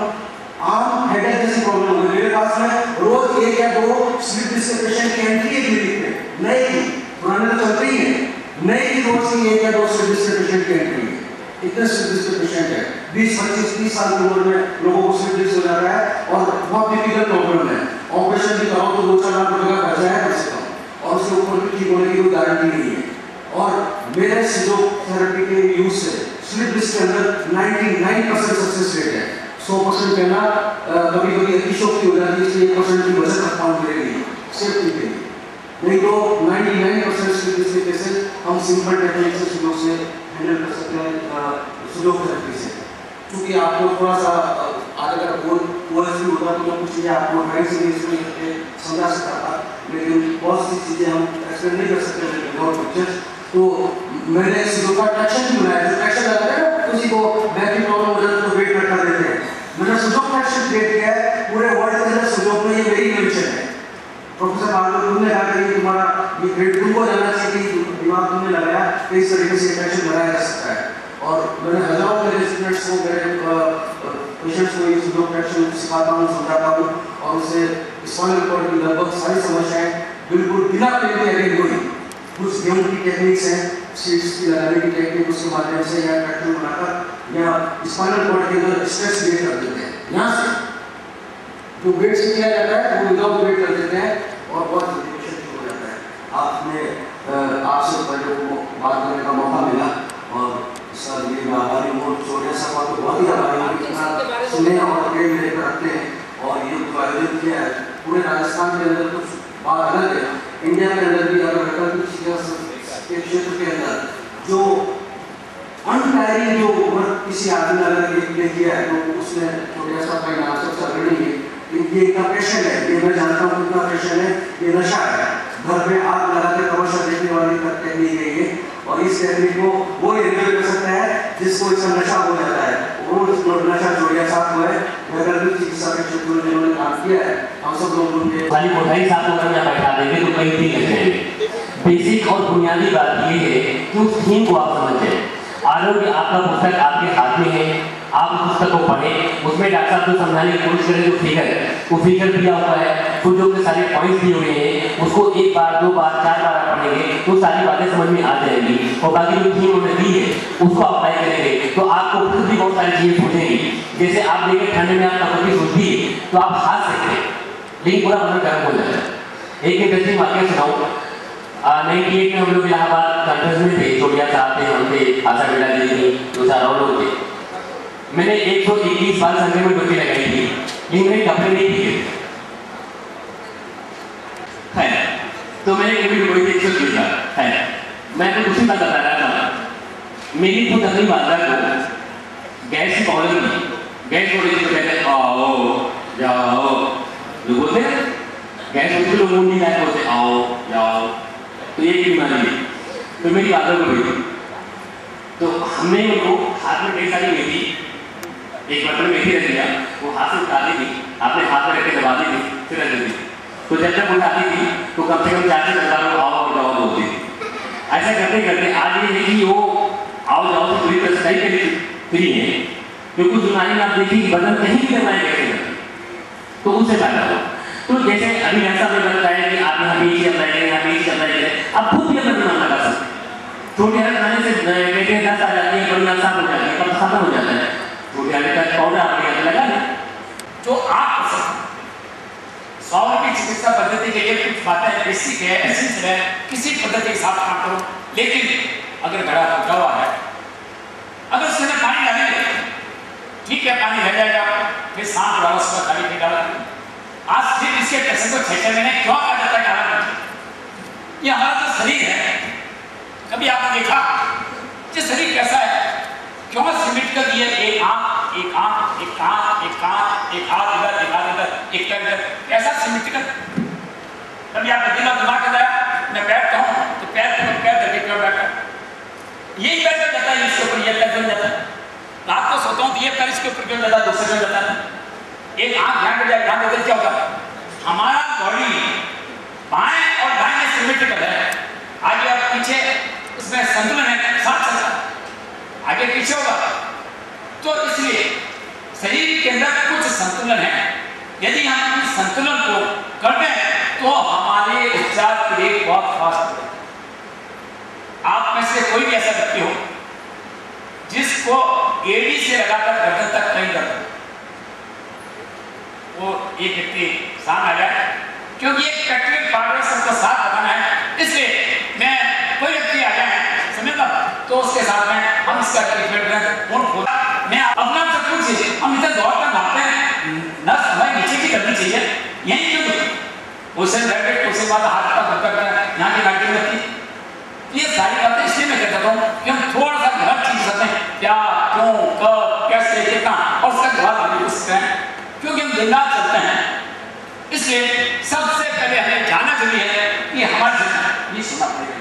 आम हेडेक जैसी प्रॉब्लम हो गई। मेरे पास में रोज एक या दो स्लिप डिस्क के पेशेंट की एंट्री है क्लिनिक में, नई पुराने तो चलते ही है, नई रोज की एक या दो स्लिप डिस्क के पेशेंट की एंट्री है। इतने स्लिप डिस्क के पेशेंट है, बीस पच्चीस तीस साल की उम्र में लोगों को स्लिप डिस्क हो जाता है और बहुत डिफिकल्ट प्रॉब्लम है। ऑपरेशन भी कराओ तो दो चार लाख रुपए का खर्चा है कम से कम, और उसके ऊपर भी ठीक होने की कोई गारंटी नहीं है। और मेरे फिजियोथेरेपी के यूज से स्लिप डिस्क के अंदर निन्यानवे परसेंट सक्सेस रेट है। सौ परसेंट कहना कभी कभी अतिशोक्ति हो जाती है, इसलिए एक परसेंट की वजह रखता हूँ मेरे लिए सेफ्टी के लिए, नहीं तो निन्यानवे परसेंट स्लिप डिस्क के केसेस हम सिंपल टेक्निक से सुयोग से हैंडल कर सकते हैं, सुयोग थेरेपी से। क्योंकि आपको थोड़ा सा आज अगर बोल ओएस भी होता तो कुछ चीज़ें आपको ढाई से इसमें करके समझा सकता था, लेकिन बहुत सी चीज़ें हम एक्सप्लेन नहीं कर सकते विदाउट पिक्चर्स। तो मैंने सुयोग का ट्रैक्शन भी बनाया, जो ट्रैक्शन लगाते हैं ना किसी को बैक की प्रॉब्लम हो जाती है तो वेट रखा देते हैं, मैंने सुयोग ट्रैक्शन क्रिएट किया है। पूरे वर्ल्ड के अंदर सुयोग में ये मेरी इन्वेंशन है। प्रोफेसर मार्गो तुमने कहा कि तुम्हारा ये ग्रेड टू को जाना चाहिए कि दिमाग तुमने लगाया कि इस तरीके से ट्रैक्शन बनाया जा सकता है। और मैंने हजारों मेरे स्टूडेंट्स को, मेरे पेशेंट्स को ये सुयोग ट्रैक्शन सिखाता हूँ, समझाता हूँ, और उससे स्पाइनल कॉर्ड की लगभग सारी समस्याएं बिल्कुल बिना पेन के अगेन हुई। कुछ गेम की टेक्निक्स हैं, सीट्स की लगाने की टेक्निक, उसके माध्यम से या ट्रैक्शन बनाकर या स्पाइनल कॉर्ड के अंदर स्ट्रेस क्रिएट कर देते हैं। यहाँ से जो वेट से किया जाता है वो विदाउट वेट कर देते हैं और बहुत जल्दी पेशेंट ठीक हो जाता है। आपने आपसे पहले बात करने का मौका मिला और सर ये मैं आभारी हूँ, छोटे सफा तो बहुत ही आभारी हूँ, इतना सुने और प्रेम लेकर रखते हैं। और ये जो आयोजन किया है पूरे राजस्थान के अंदर कुछ बात अलग है, इंडिया के अंदर भी अगर वैकल्पिक के क्षेत्र के अंदर जो अनटायरिंग जो वर्क किसी आदमी ने अगर ये किया है तो उसने छोटे सा परिणाम सबसे अग्रणी है। ये इतना प्रेशर है, ये मैं जानता हूँ कितना प्रेशर है, ये नशा है। घर में आग लगाकर कमर्शियल देखने वाली टेक्निक है ये, और इस टेक्निक को वो एंजॉय कर सकता है जिसको इसका नशा हो जाता है। वो नशा जोड़िया साथ हुआ है, वैकल्पिक चिकित्सा के क्षेत्र में जिन्होंने काम किया है, हम सब लोग उनके खाली कोठारी साहब को अगर बैठा देंगे तो कहीं भी लग जाएंगे। बेसिक और बुनियादी बात ये है कि उस थीम को आप समझें। आरोग्य आपका पुस्तक आपके हाथ में है, आप उस पुस्तक को पढ़ें, उसमें डॉक्टर साहब जो समझाने की कोशिश करें जो फिगर वो फिगर दिया हुआ है, तो जो के सारे पॉइंट्स दिए हुए हैं उसको एक बार दो बार चार बार आप पढ़ेंगे तो सारी बातें समझ में आ जाएंगी। और बाकी जो थीम उन्होंने दी है उसको अप्लाई करेंगे तो आपको खुद भी बहुत सारी चीजें पूछेंगी। जैसे आप देखें ठंड में आपका कभी सूझती है तो आप हाथ सकते हैं, लेकिन पूरा बदन गर्म हो जाता है। एक इंटरेस्टिंग वाक्य सुनाऊँ, नाइनटी एट में हम लोग इलाहाबाद कॉन्फ्रेंस में थे, छोटिया साहब थे, हम थे, आशा बेटा जी थी, दो चार और लोग थे। मैंने एक सौ इक्कीस बार संख्या में डुबकी लगाई थी, लेकिन मेरे कपड़े नहीं थे। है तो मैंने कभी डुबकी थी एक सौ इक्कीस बार है। मैं तो उसी बात बता रहा था, मेरी खुद अपनी माता को गैस की प्रॉब्लम थी, गैस हो रही थी तो कहते आओ जाओ, लोग बोलते गैस होती लोग नहीं लायक बोलते आओ जाओ, तो ये बीमारी है। तो मेरी आदत हो गई, तो हमने उनको हाथ में कई सारी मेथी, एक बर्तन मेथी रख दिया, वो हाथ से उठाती थी, आपने हाथ में रखकर दबा दी थी, फिर रख दी। तो जब तक उठाती थी तो कम से कम चार से दस बार आओ जाओ बोलती थी। ऐसा करते करते आज ये है कि वो आओ जाओ से पूरी तरह सही के लिए फ्री है, क्योंकि कुछ बीमारी में आप देखिए बदन कहीं भी करवाए कैसे तो उससे फायदा हो। तो जैसे अभी ऐसा हमें लगता है कि आप यहाँ बीच अप्लाई करें, यहाँ बीच अप्लाई करें, आप खुद भी अपना दिमाग लगा सकते हैं। छोटे हर खाने से बेटे दस आ जाती है, बड़ी साफ हो जाती है, कब खत्म हो जाता है। छोटे हर का पाउडर आपके यहाँ लगा लें जो आप स्वास्थ्य की चिकित्सा पद्धति के लिए कुछ बातें बेसिक है, एसेंस है, किसी पद्धति के साथ काम करो। लेकिन अगर घड़ा टूटा हुआ है, अगर उसके अंदर पानी डालेंगे ठीक है, पानी रह जाएगा, फिर सांप डालो उसका खाली नहीं डाला, आज सिर्फ इसके पैसे को छह छह महीने क्यों कहा जाता है आराम? ये हमारा जो शरीर है, कभी आपने देखा ये शरीर कैसा है? क्यों सिमट कर दिए? एक आंख, एक आंख, एक कान, एक कान, एक हाथ इधर, एक हाथ इधर, एक पैर इधर, ऐसा सिमट कर। कभी आप दिमाग दिमाग कर रहा है, मैं बैठता हूँ तो पैर को पैर धरके क्यों बैठा? यही पैर क्यों जाता है इसके ऊपर, ये पैर क्यों जाता है? रात को सोता हूँ तो ये पैर इसके ऊपर क्यों जाता है, दूसरे क्यों जाता है? एक आंख ध्यान कर जाए, ध्यान देकर क्या होगा? हमारा बॉडी बाएं और दाएं में सिमेट्रिकल है, आगे और पीछे उसमें संतुलन है, साथ चलता आगे पीछे होगा। तो इसलिए शरीर के अंदर कुछ संतुलन है, यदि हम इस संतुलन को कर दें तो हमारे उपचार के लिए बहुत फास्ट है। आप में से कोई भी ऐसा व्यक्ति हो जिसको एड़ी से लगाकर गर्दन तक कहीं दर्द हो, वो एक व्यक्ति सामने आ जाए, क्योंकि एक प्रैक्टिकल पार्ट सबको साथ बताना है, इसलिए मैं कोई व्यक्ति आ जाए समझना तो उसके साथ में हम इसका ट्रीटमेंट करें। मैं अपना सब कुछ हम इधर दौड़ कर भागते हैं, नस हमारे नीचे की करनी चाहिए, यही क्यों उसे बैठे उसे बाद हाथ का भटक कर यहाँ की गाड़ी में रखी। ये सारी बातें इसलिए मैं कहता हूँ कि हम थोड़ा सा घर चीज सकते हैं, क्या, क्यों, कब, कैसे, कितना, और उसका जवाब हमें पूछ सकते हैं, क्योंकि हम दिन रात चलते हैं। इसलिए सबसे पहले हमें जानना जरूरी है कि हमारे ये सुना पड़ेगा।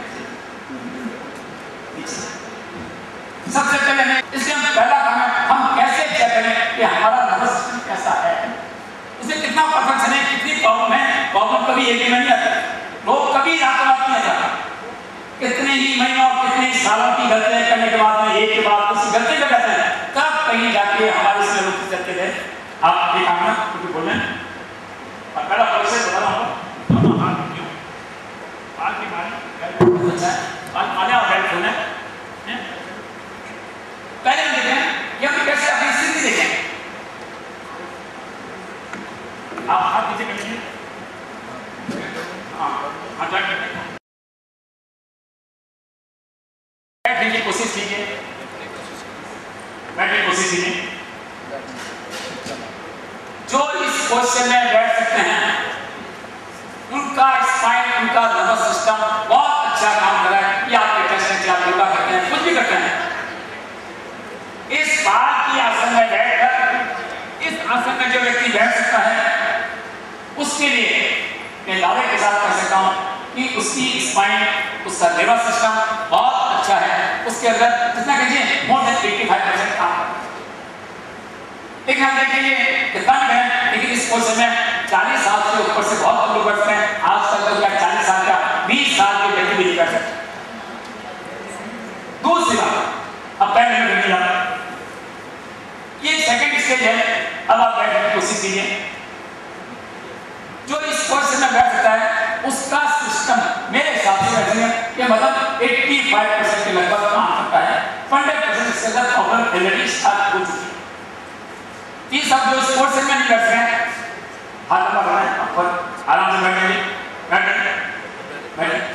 सबसे पहले हमें इसलिए हम पहला काम है हम कैसे चेक करें कि हमारा नर्वस सिस्टम कैसा है, उसमें कितना परफेक्शन है, कितनी प्रॉब्लम है। प्रॉब्लम कभी एक ही में नहीं आता, लोग कभी रातों रात नहीं आता, कितने ही महीनों कितने ही सालों की गलतियां करने के बाद में एक के बाद उस गलती कर जाते हैं, तब कहीं जाके हमारे इसमें रुक सकते थे। आप एक काम ना कुछ बोल रहे हैं और पहला प्रोसेस बता रहा हूँ, हाथ क्यों बाल की माली अच्छा है, बाल माले और बैठ खोलना है। पहले हम देखें कि हम कैसे अपनी स्थिति देखें। आप हाथ नीचे कर लीजिए, हाँ हाथ बैठ बैठने की कोशिश कीजिए, बैठने की कोशिश कीजिए। जो इस पोजीशन में बैठ सकते हैं उनका स्पाइन, उनका नर्वस सिस्टम बहुत अच्छा काम कर रहा है। ये आपके टेस्ट हैं कि आप योगा करते हैं, कुछ भी करते हैं, इस बाल की आसन में बैठकर इस आसन में जो व्यक्ति बैठ सकता है उसके लिए मैं दावे के साथ कह सकता हूँ कि उसकी स्पाइन, उसका नर्वस सिस्टम बहुत अच्छा है, उसके अंदर जितना कहिए मोर देन पचासी परसेंट काम करता है। लेकिन हम देखेंगे कितना भी है, लेकिन इस पोजीशन में चालीस साल से ऊपर से बहुत लोग बैठते हैं। आज तक तो क्या चालीस साल का बीस साल के व्यक्ति भी नहीं बैठ सकते। दूसरी बात, अब पहले में बैठ जाता ये सेकंड स्टेज है। अब आप बैठने की कोशिश कीजिए। जो इस पोजीशन में बैठ सकता है उसका सिस्टम मेरे हिसाब से बैठने के मतलब पचासी परसेंट के लगभग काम करता है। पंद्रह परसेंट इसके अंदर प्रॉब्लम ऑलरेडी स्टार्ट हो चुकी है। तीस अब जो इस पोजीशन में नहीं बैठ रहे हैं, हाथ लंबा बनाएं, ऊपर आराम से बैठेंगे, बैठेंगे, बैठेंगे।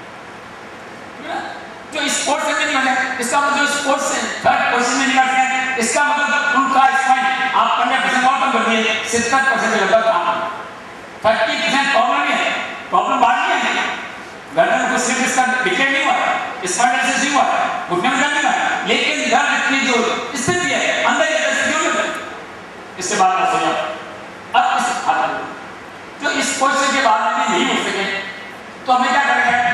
जो इस पोजीशन में नहीं बैठे, इसका मतलब जो इस पोजीशन थर्ड पोजीशन में नहीं बैठ रहे हैं, इसका मतलब उनका स्पाइन आप पंद्रह परसेंट और कम कर दिए, सत्तर परसेंट के लगभग काम है। थर्टी परसेंट प्रॉब्लम ही है, प्रॉब्लम बाहर नहीं है। गर्दन को सिर्फ इसका डिक्लेयर नहीं हुआ, स्पाइन एक्सेस नहीं हुआ, घुटने में दर्द नहीं हुआ, लेकिन दर्द की जो स्थिति है अंदर ही स्थिति हो जाती है। इससे बात कर सकते अब इस हाथ जो इस पोजीशन के बाद में नहीं उठ सके तो हमें क्या करना है,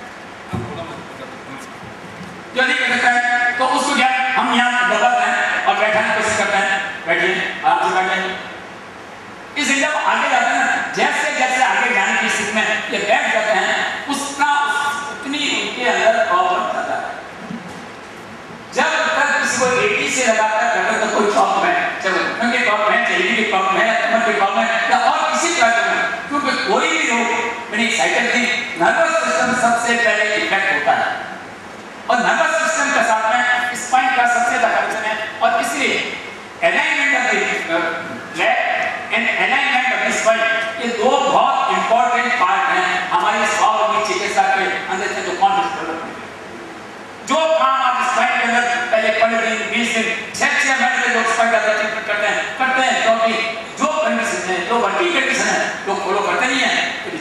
जो नहीं कर सकता है तो उसको क्या हम यहाँ दबा हैं और बैठने की कोशिश करते हैं। बैठिए, आप से बैठिए। इसलिए जब आगे जाते हैं ना, जैसे जैसे आगे जाने की स्थिति में ये बैठ जाते हैं उसका उतनी उनके अंदर प्रॉब्लम आता है। जब तक किसी को एटी से लगाकर करते तो कोई प्रॉब्लम है, चलो क्योंकि प्रॉब्लम है, चेहरे की प्रॉब्लम है, कमर की प्रॉब्लम है या और किसी प्रकार का, क्योंकि कोई भी रोग मैंने साइकिल थी नर्वस सिस्टम सबसे पहले इफेक्ट होता है और नर्वस सिस्टम के साथ में स्पाइन का सबसे ज्यादा कनेक्शन है। और इसलिए alignment of the leg and alignment of the spine ये दो बहुत इंपॉर्टेंट पार्ट हैं हमारी स्वास्थ्य चिकित्सा के अंदर से जो कॉन्सेप्ट डेवलपमेंट। जो काम आप स्पाइन के अंदर पहले पंद्रह दिन बीस दिन छह छह महीने से जो स्पाइन का ट्रीटमेंट करते हैं करते हैं क्योंकि जो कंडीशन है, जो वर्किंग कंडीशन है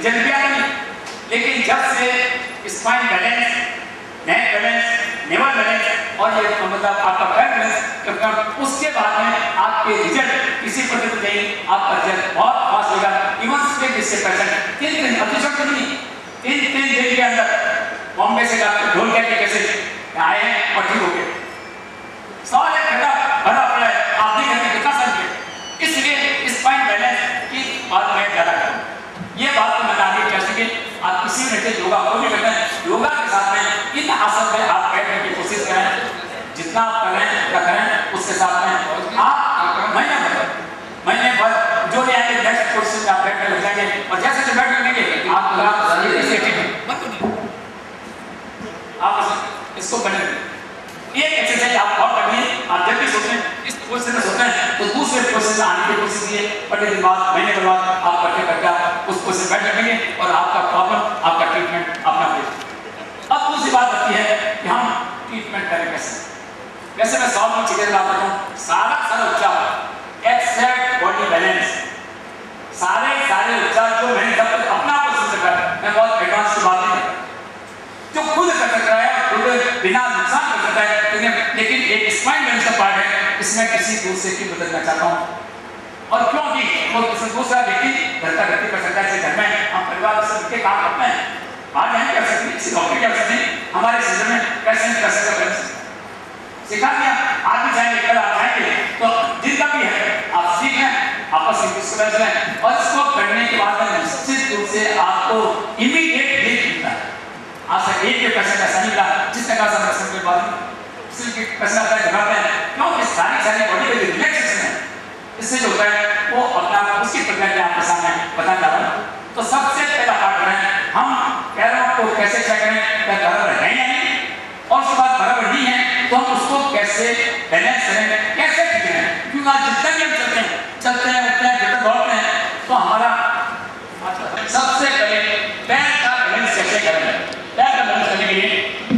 रिजल्ट भी आता नहीं। लेकिन जब से spine balance, neck balance, navel balance और ये मतलब आपका बैक बैलेंस, उसके बाद में आपके रिजल्ट किसी पद्धति नहीं, आपका रिजल्ट बहुत फास्ट होगा। इवन स्टेट इससे पेशेंट तीन दिन अतिशोक्त नहीं, तीन तीन दिन के अंदर बॉम्बे से डॉक्टर ढोल के कैसे आए हैं और ठीक हो गए। सारे घटा भरा पड़ा है, आप नहीं करते कितना सर के। इसलिए स्पाइन बैलेंस की बात मैं ज़्यादा करूँ। ये बात तो मैं आगे कह सके, आप किसी भी योगा को भी करते हैं, योगा के साथ में इन आसन में आप बैठने की कोशिश करें, जितना आप करें या करें उसके साथ में आप महीने भर महीने भर जो भी आएंगे नेक्स्ट पोजिशन में आप बैठने लग जाएंगे और जैसे जैसे बैठ लेंगे आप आप इसको करेंगे। एक एक्सरसाइज आप और करनी है, आप जब भी सोचें इस पोजिशन में सोचते हैं तो दूसरे पोजिशन में आने की कोशिश कीजिए। पंद्रह दिन बाद महीने के बाद आप करते करते आप उस पोजिशन बैठ रखेंगे और आपका प्रॉब्लम, आपका ट्रीटमेंट अपना हो। अब दूसरी बात आती है कि हम ट्रीटमेंट करें कैसे। वैसे मैं सौ में चीजें बताता हूँ, सारा सारा उपचार एक्सेप्ट बॉडी बैलेंस, सारे सारे उपचार जो मैंने जब तक अपना कोशिश कर रहा है, मैं बहुत एडवांस की बात नहीं करता, जो खुद कर सकता है खुद बिना नुकसान कर सकता है। लेकिन एक स्पाइन बैलेंस का पार्ट है, इसमें किसी दूसरे की मदद करना चाहता हूँ। और क्योंकि वो किसी दूसरा व्यक्ति घर का व्यक्ति कर सकता है, घर में हम परिवार से मिलकर काम करते हैं, बात नहीं कर सकते, किसी डॉक्टर कर सकते हैं, हमारे सिस्टम में कैसे कर सकते हैं सिखा दिया। आज भी जाएंगे, कल आप जाएंगे तो जितना भी है आप सीखें, आपस में डिस्कस करें और इसको करने के बाद में निश्चित रूप से आपको इमीडिएट रिजल्ट मिलता है। आज तक एक भी पैसा ऐसा नहीं मिला जिसने कहा संरक्षण के बाद सिर्फ पैसा आता है घटाते हैं, क्योंकि सारी सारी बॉडी में रिलैक्सेशन है, इससे जो होता है वो अपना उसकी प्रक्रिया आपके सामने बता जा रहा है। तो सबसे पहला पार्ट करें हम पैरों को कैसे चेक करें, क्या बराबर है या नहीं, और उसके बाद बराबर नहीं है तो हम उसको कैसे बैलेंस करें, कैसे ठीक करें। क्योंकि आज जितना भी हम चलते हैं चलते हैं उठते हैं जितना दौड़ते हैं तो हमारा सबसे पहले पैर का बैलेंस कैसे करें। पैर का बैलेंस करने के लिए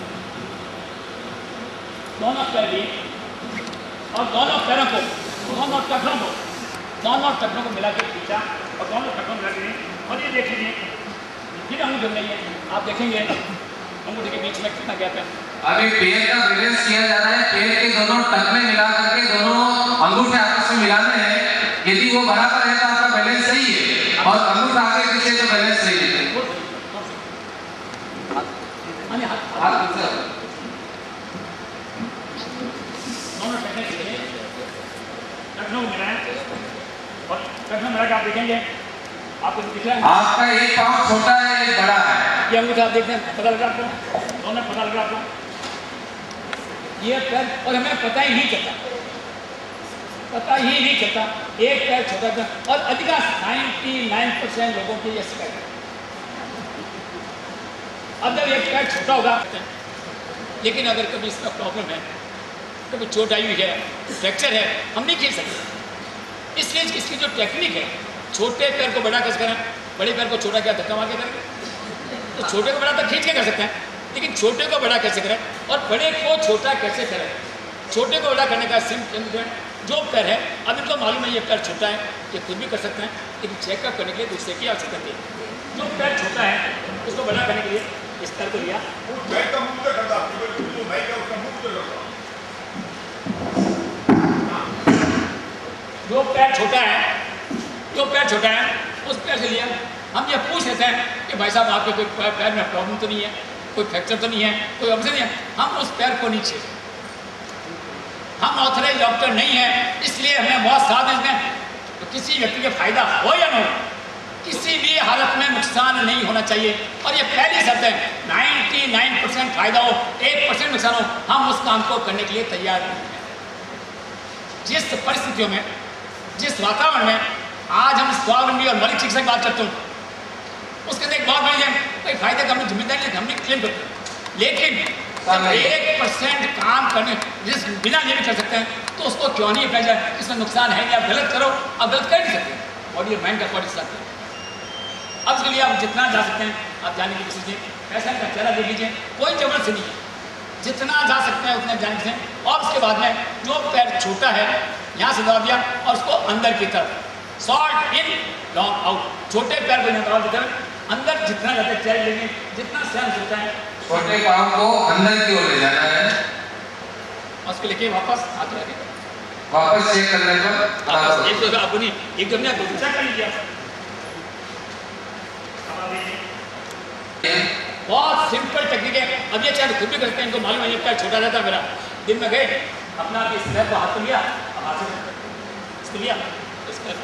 दोनों पैर लिए और दोनों पैरों को दोनों टखनों को दोनों टखनों को मिला के खींचा और दोनों टखनों मिला के और ये देख लीजिए फिर हम जम रही है, आप देखेंगे अंगूठे के बीच में कितना गैप है। अभी पैर का बैलेंस किया जा रहा है, पैर के दोनों टखने मिला करके दोनों अंगूठे आपस में मिलाने हैं। यदि वो बराबर है तो आपका बैलेंस सही है और अंगूठा आगे पीछे तो बैलेंस सही है। दोनों टखने से टखनों मिलाएं और टखनों मिला के आप देखेंगे आपको दिख रहा है आपका एक पाँव छोटा है एक बड़ा है। ये अंगूठा आप देखते हैं, पता लगा आपको, दोनों पता लगा आपको ये पैर, और हमें पता ही नहीं चलता, पता ही नहीं चलता एक पैर छोटा था। और अधिकांश निन्यानवे परसेंट लोगों की ये शिकायत है। अब जब एक पैर छोटा होगा, लेकिन अगर कभी इसका प्रॉब्लम है, कभी चोट आई हुई है, फ्रैक्चर है, हम नहीं खींच सकते। इसलिए इसकी जो टेक्निक है, छोटे पैर को बड़ा कैसे करें, बड़े पैर को छोटा क्या धक्का मार के करें, तो छोटे को बड़ा तो खींच के कर सकते हैं, लेकिन छोटे को बड़ा कैसे करें और बड़े को छोटा कैसे करें। छोटे को बड़ा करने का सिंपल जो पैर है, अब इनको मालूम है ये पैर छोटा है, ये खुद भी कर सकते हैं, लेकिन चेकअप करने के लिए दूसरे की आवश्यकता होती है। जो पैर छोटा है उसको बड़ा करने के लिए इस पैर को लिया, जो पैर छोटा है जो पैर छोटा है उस पैर से लिया। हम ये पूछ लेते हैं कि भाई साहब आपके कोई पैर, पैर में प्रॉब्लम तो नहीं है, कोई फ्रैक्चर तो नहीं है, कोई ऑपरेशन नहीं है। हम उस पैर को नीचे, हम ऑथराइज डॉक्टर नहीं है, इसलिए हमें बहुत साथ देते हैं। तो किसी व्यक्ति का फायदा हो या न हो, किसी भी हालत में नुकसान नहीं होना चाहिए। और ये पहली शर्त है, निन्यानवे परसेंट फायदा हो, एक परसेंट नुकसान हो, हम उस काम को करने के लिए तैयार नहीं हैं। जिस परिस्थितियों में, जिस वातावरण में आज हम स्वावलंबी और मौलिक शिक्षा की बात करते हैं, उसके अंदर एक बहुत बड़ी है भाई फायदे का हमें जिम्मेदारी हम नहीं क्लेम करते, लेकिन एक परसेंट काम करने जिस बिना ये भी कर सकते हैं तो उसको क्यों नहीं अपनाया जाए। इसमें नुकसान है कि आप गलत करो, आप गलत कर नहीं सकते और ये माइंड का पॉलिसी सकते हैं। अब इसके लिए आप जितना जा सकते हैं आप जाने की कोशिश कीजिए, पैसा का चेहरा देख लीजिए, कोई जबरदस्ती नहीं है, जितना जा सकते हैं उतने जाने से। और उसके बाद में जो पैर छोटा है यहाँ से दबा दिया और उसको अंदर की तरफ शॉर्ट इन लॉन्ग आउट, छोटे पैर को निकाल देते हैं अंदर जितना जाते हैं चल लेंगे जितना सहन होता है, छोटे पाँव को अंदर की ओर ले जाना है और उसको लेके वापस हाथ लगे वापस चेक करने पर एक तो अपनी एक तो अपने चेक कर लीजिए। बहुत सिंपल टेक्निक है। अब ये चाहे खुद भी करते हैं, इनको मालूम है ये पैर छोटा रहता है मेरा। दिन में गए अपना इस पैर को हाथ में लिया, अब हाथ से इसको लिया, इस पैर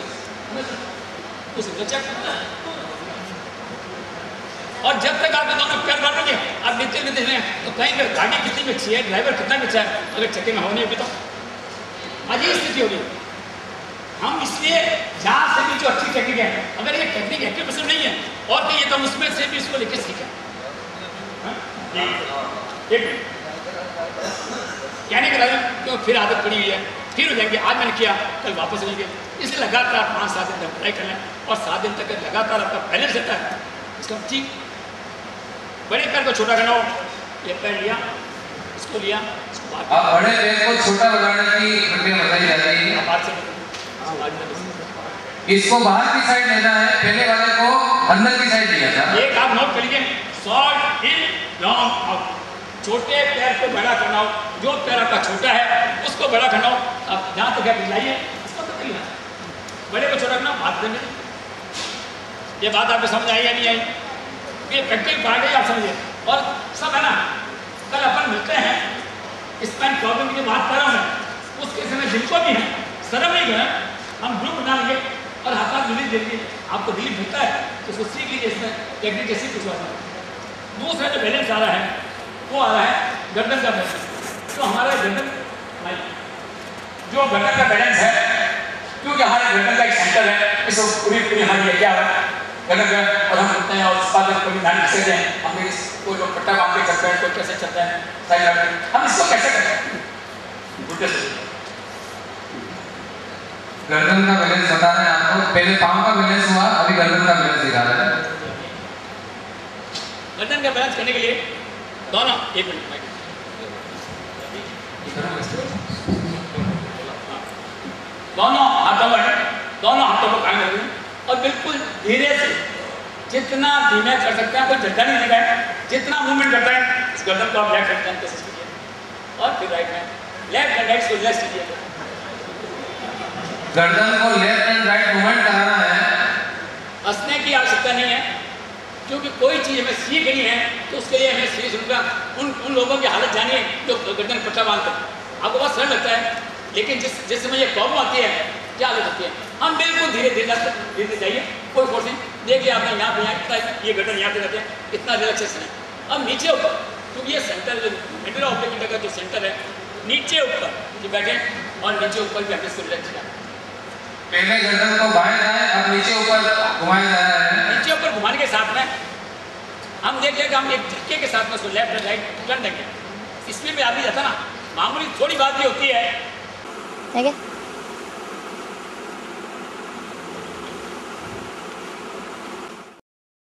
को उस चेक। और जब तक आप दोनों पैर मारोगे आप नीचे नीचे हैं तो कहीं पर गाड़ी कितनी में अच्छी है, ड्राइवर कितना में अच्छा है, अगर चक्के में होने भी तो अजीब स्थिति होगी। हम इसलिए जहाँ से भी जो अच्छी टेक्निक है, अगर ये टेक्निक एक्टिव परसेंट नहीं है और तो ये तो उसमें से भी इसको लेके सीखें। कहने के बाद क्यों फिर आदत पड़ी हुई है, फिर हो जाएंगे, आज मैंने किया कल वापस लेंगे, इसलिए लगातार पाँच सात दिन तक ट्राई कर लें और सात दिन तक लगातार आपका बैलेंस रहता है इसका ठीक। बड़े पैर को छोटा करना हो, ये पैर लिया, इसको लिया, इसको आप बड़े पैर को छोटा बनाने की प्रक्रिया बताई जाती है। इसको बाहर की साइड लेना है, पहले वाले को अंदर की साइड लिया था। एक आप नोट कर लीजिए, शॉर्ट इन लॉन्ग आउट। छोटे पैर को बड़ा करना हो, जो पैर आपका छोटा है उसको बड़ा करना हो, अब जहाँ तक आप लाइए उसको तो लेना, बड़े को छोटा करना बात करने। ये बात आपको समझ आई या नहीं आई? ये प्रैक्टिकल पार्ट है, आप समझिए। और सब है ना, कल अपन मिलते हैं, स्पाइन प्रॉब्लम की जो बात कर रहा हूँ मैं, उसके समय जिनको भी है शर्म नहीं करें, हम ग्रुप बना लेंगे और हाथ हाथ रिलीज देंगे। आपको रिलीफ मिलता है तो उसको सीख लीजिए, इसमें टेक्निक कैसे कुछ आता है। दूसरा जो बैलेंस आ रहा है वो आ रहा है गर्दन का बैलेंस। तो हमारा गर्दन जो गर्दन का बैलेंस है, क्योंकि हमारे गर्दन का एक सेंटर है, इसको पूरी पूरी हमारी क्या है गर्दन का, और हम उठते हैं और उस पर कभी ध्यान खींचते हैं, हम कोई लोग पट्टा बांध के चलते हैं, कोई कैसे चलता है साइड में, हम इसको कैसे करते हैं उल्टे से। गर्दन का बैलेंस बता रहे हैं आपको, पहले पाँव का बैलेंस हुआ, अभी गर्दन का बैलेंस दिखा रहे हैं। गर्दन का बैलेंस करने के लिए दोनों एक मिनट दोनों हाथों पर दोनों हाथों को कायम रखें और बिल्कुल धीरे से जितना धीमे कर सकते हैं, कोई झटका नहीं देगा है, जितना मूवमेंट करता है इस गर्दन को आप लेफ्ट हैंड कोशिश कीजिए और फिर right hand, left and right को रिलैक्स कीजिए। गर्दन को लेफ्ट एंड राइट मूवमेंट कराना है। हंसने की आवश्यकता नहीं है, क्योंकि कोई चीज़ हमें सीख रही है तो उसके लिए हमें सीरीज उनका उन उन लोगों की हालत जानिए जो गर्दन पट्टा बांधते हैं। आपको बहुत सरल लगता है, लेकिन जिस जिस समय ये प्रॉब्लम आती है क्या हालत होती है, हम बिल्कुल धीरे धीरे धीरे जाइए, कोई फोर्स नहीं। देखिए आपने यहाँ पे यहाँ इतना ये गर्दन यहाँ पे रहते हैं, इतना रिलैक्सेशन है। अब नीचे ऊपर, क्योंकि ये सेंटर मिडिल ऑफ द का जो सेंटर है, नीचे ऊपर जो बैठे और नीचे ऊपर भी हमें इसको रिलैक्स किया। पहले गर्दन को बाएं दाएं, अब नीचे ऊपर घुमाया जा रहा है। नीचे ऊपर घुमाने के साथ में हम देखिए कि हम एक झटके के साथ में उसको लेफ्ट एंड राइट टर्न देंगे। इसमें भी आदमी जाता ना, मामूली थोड़ी बात भी होती है।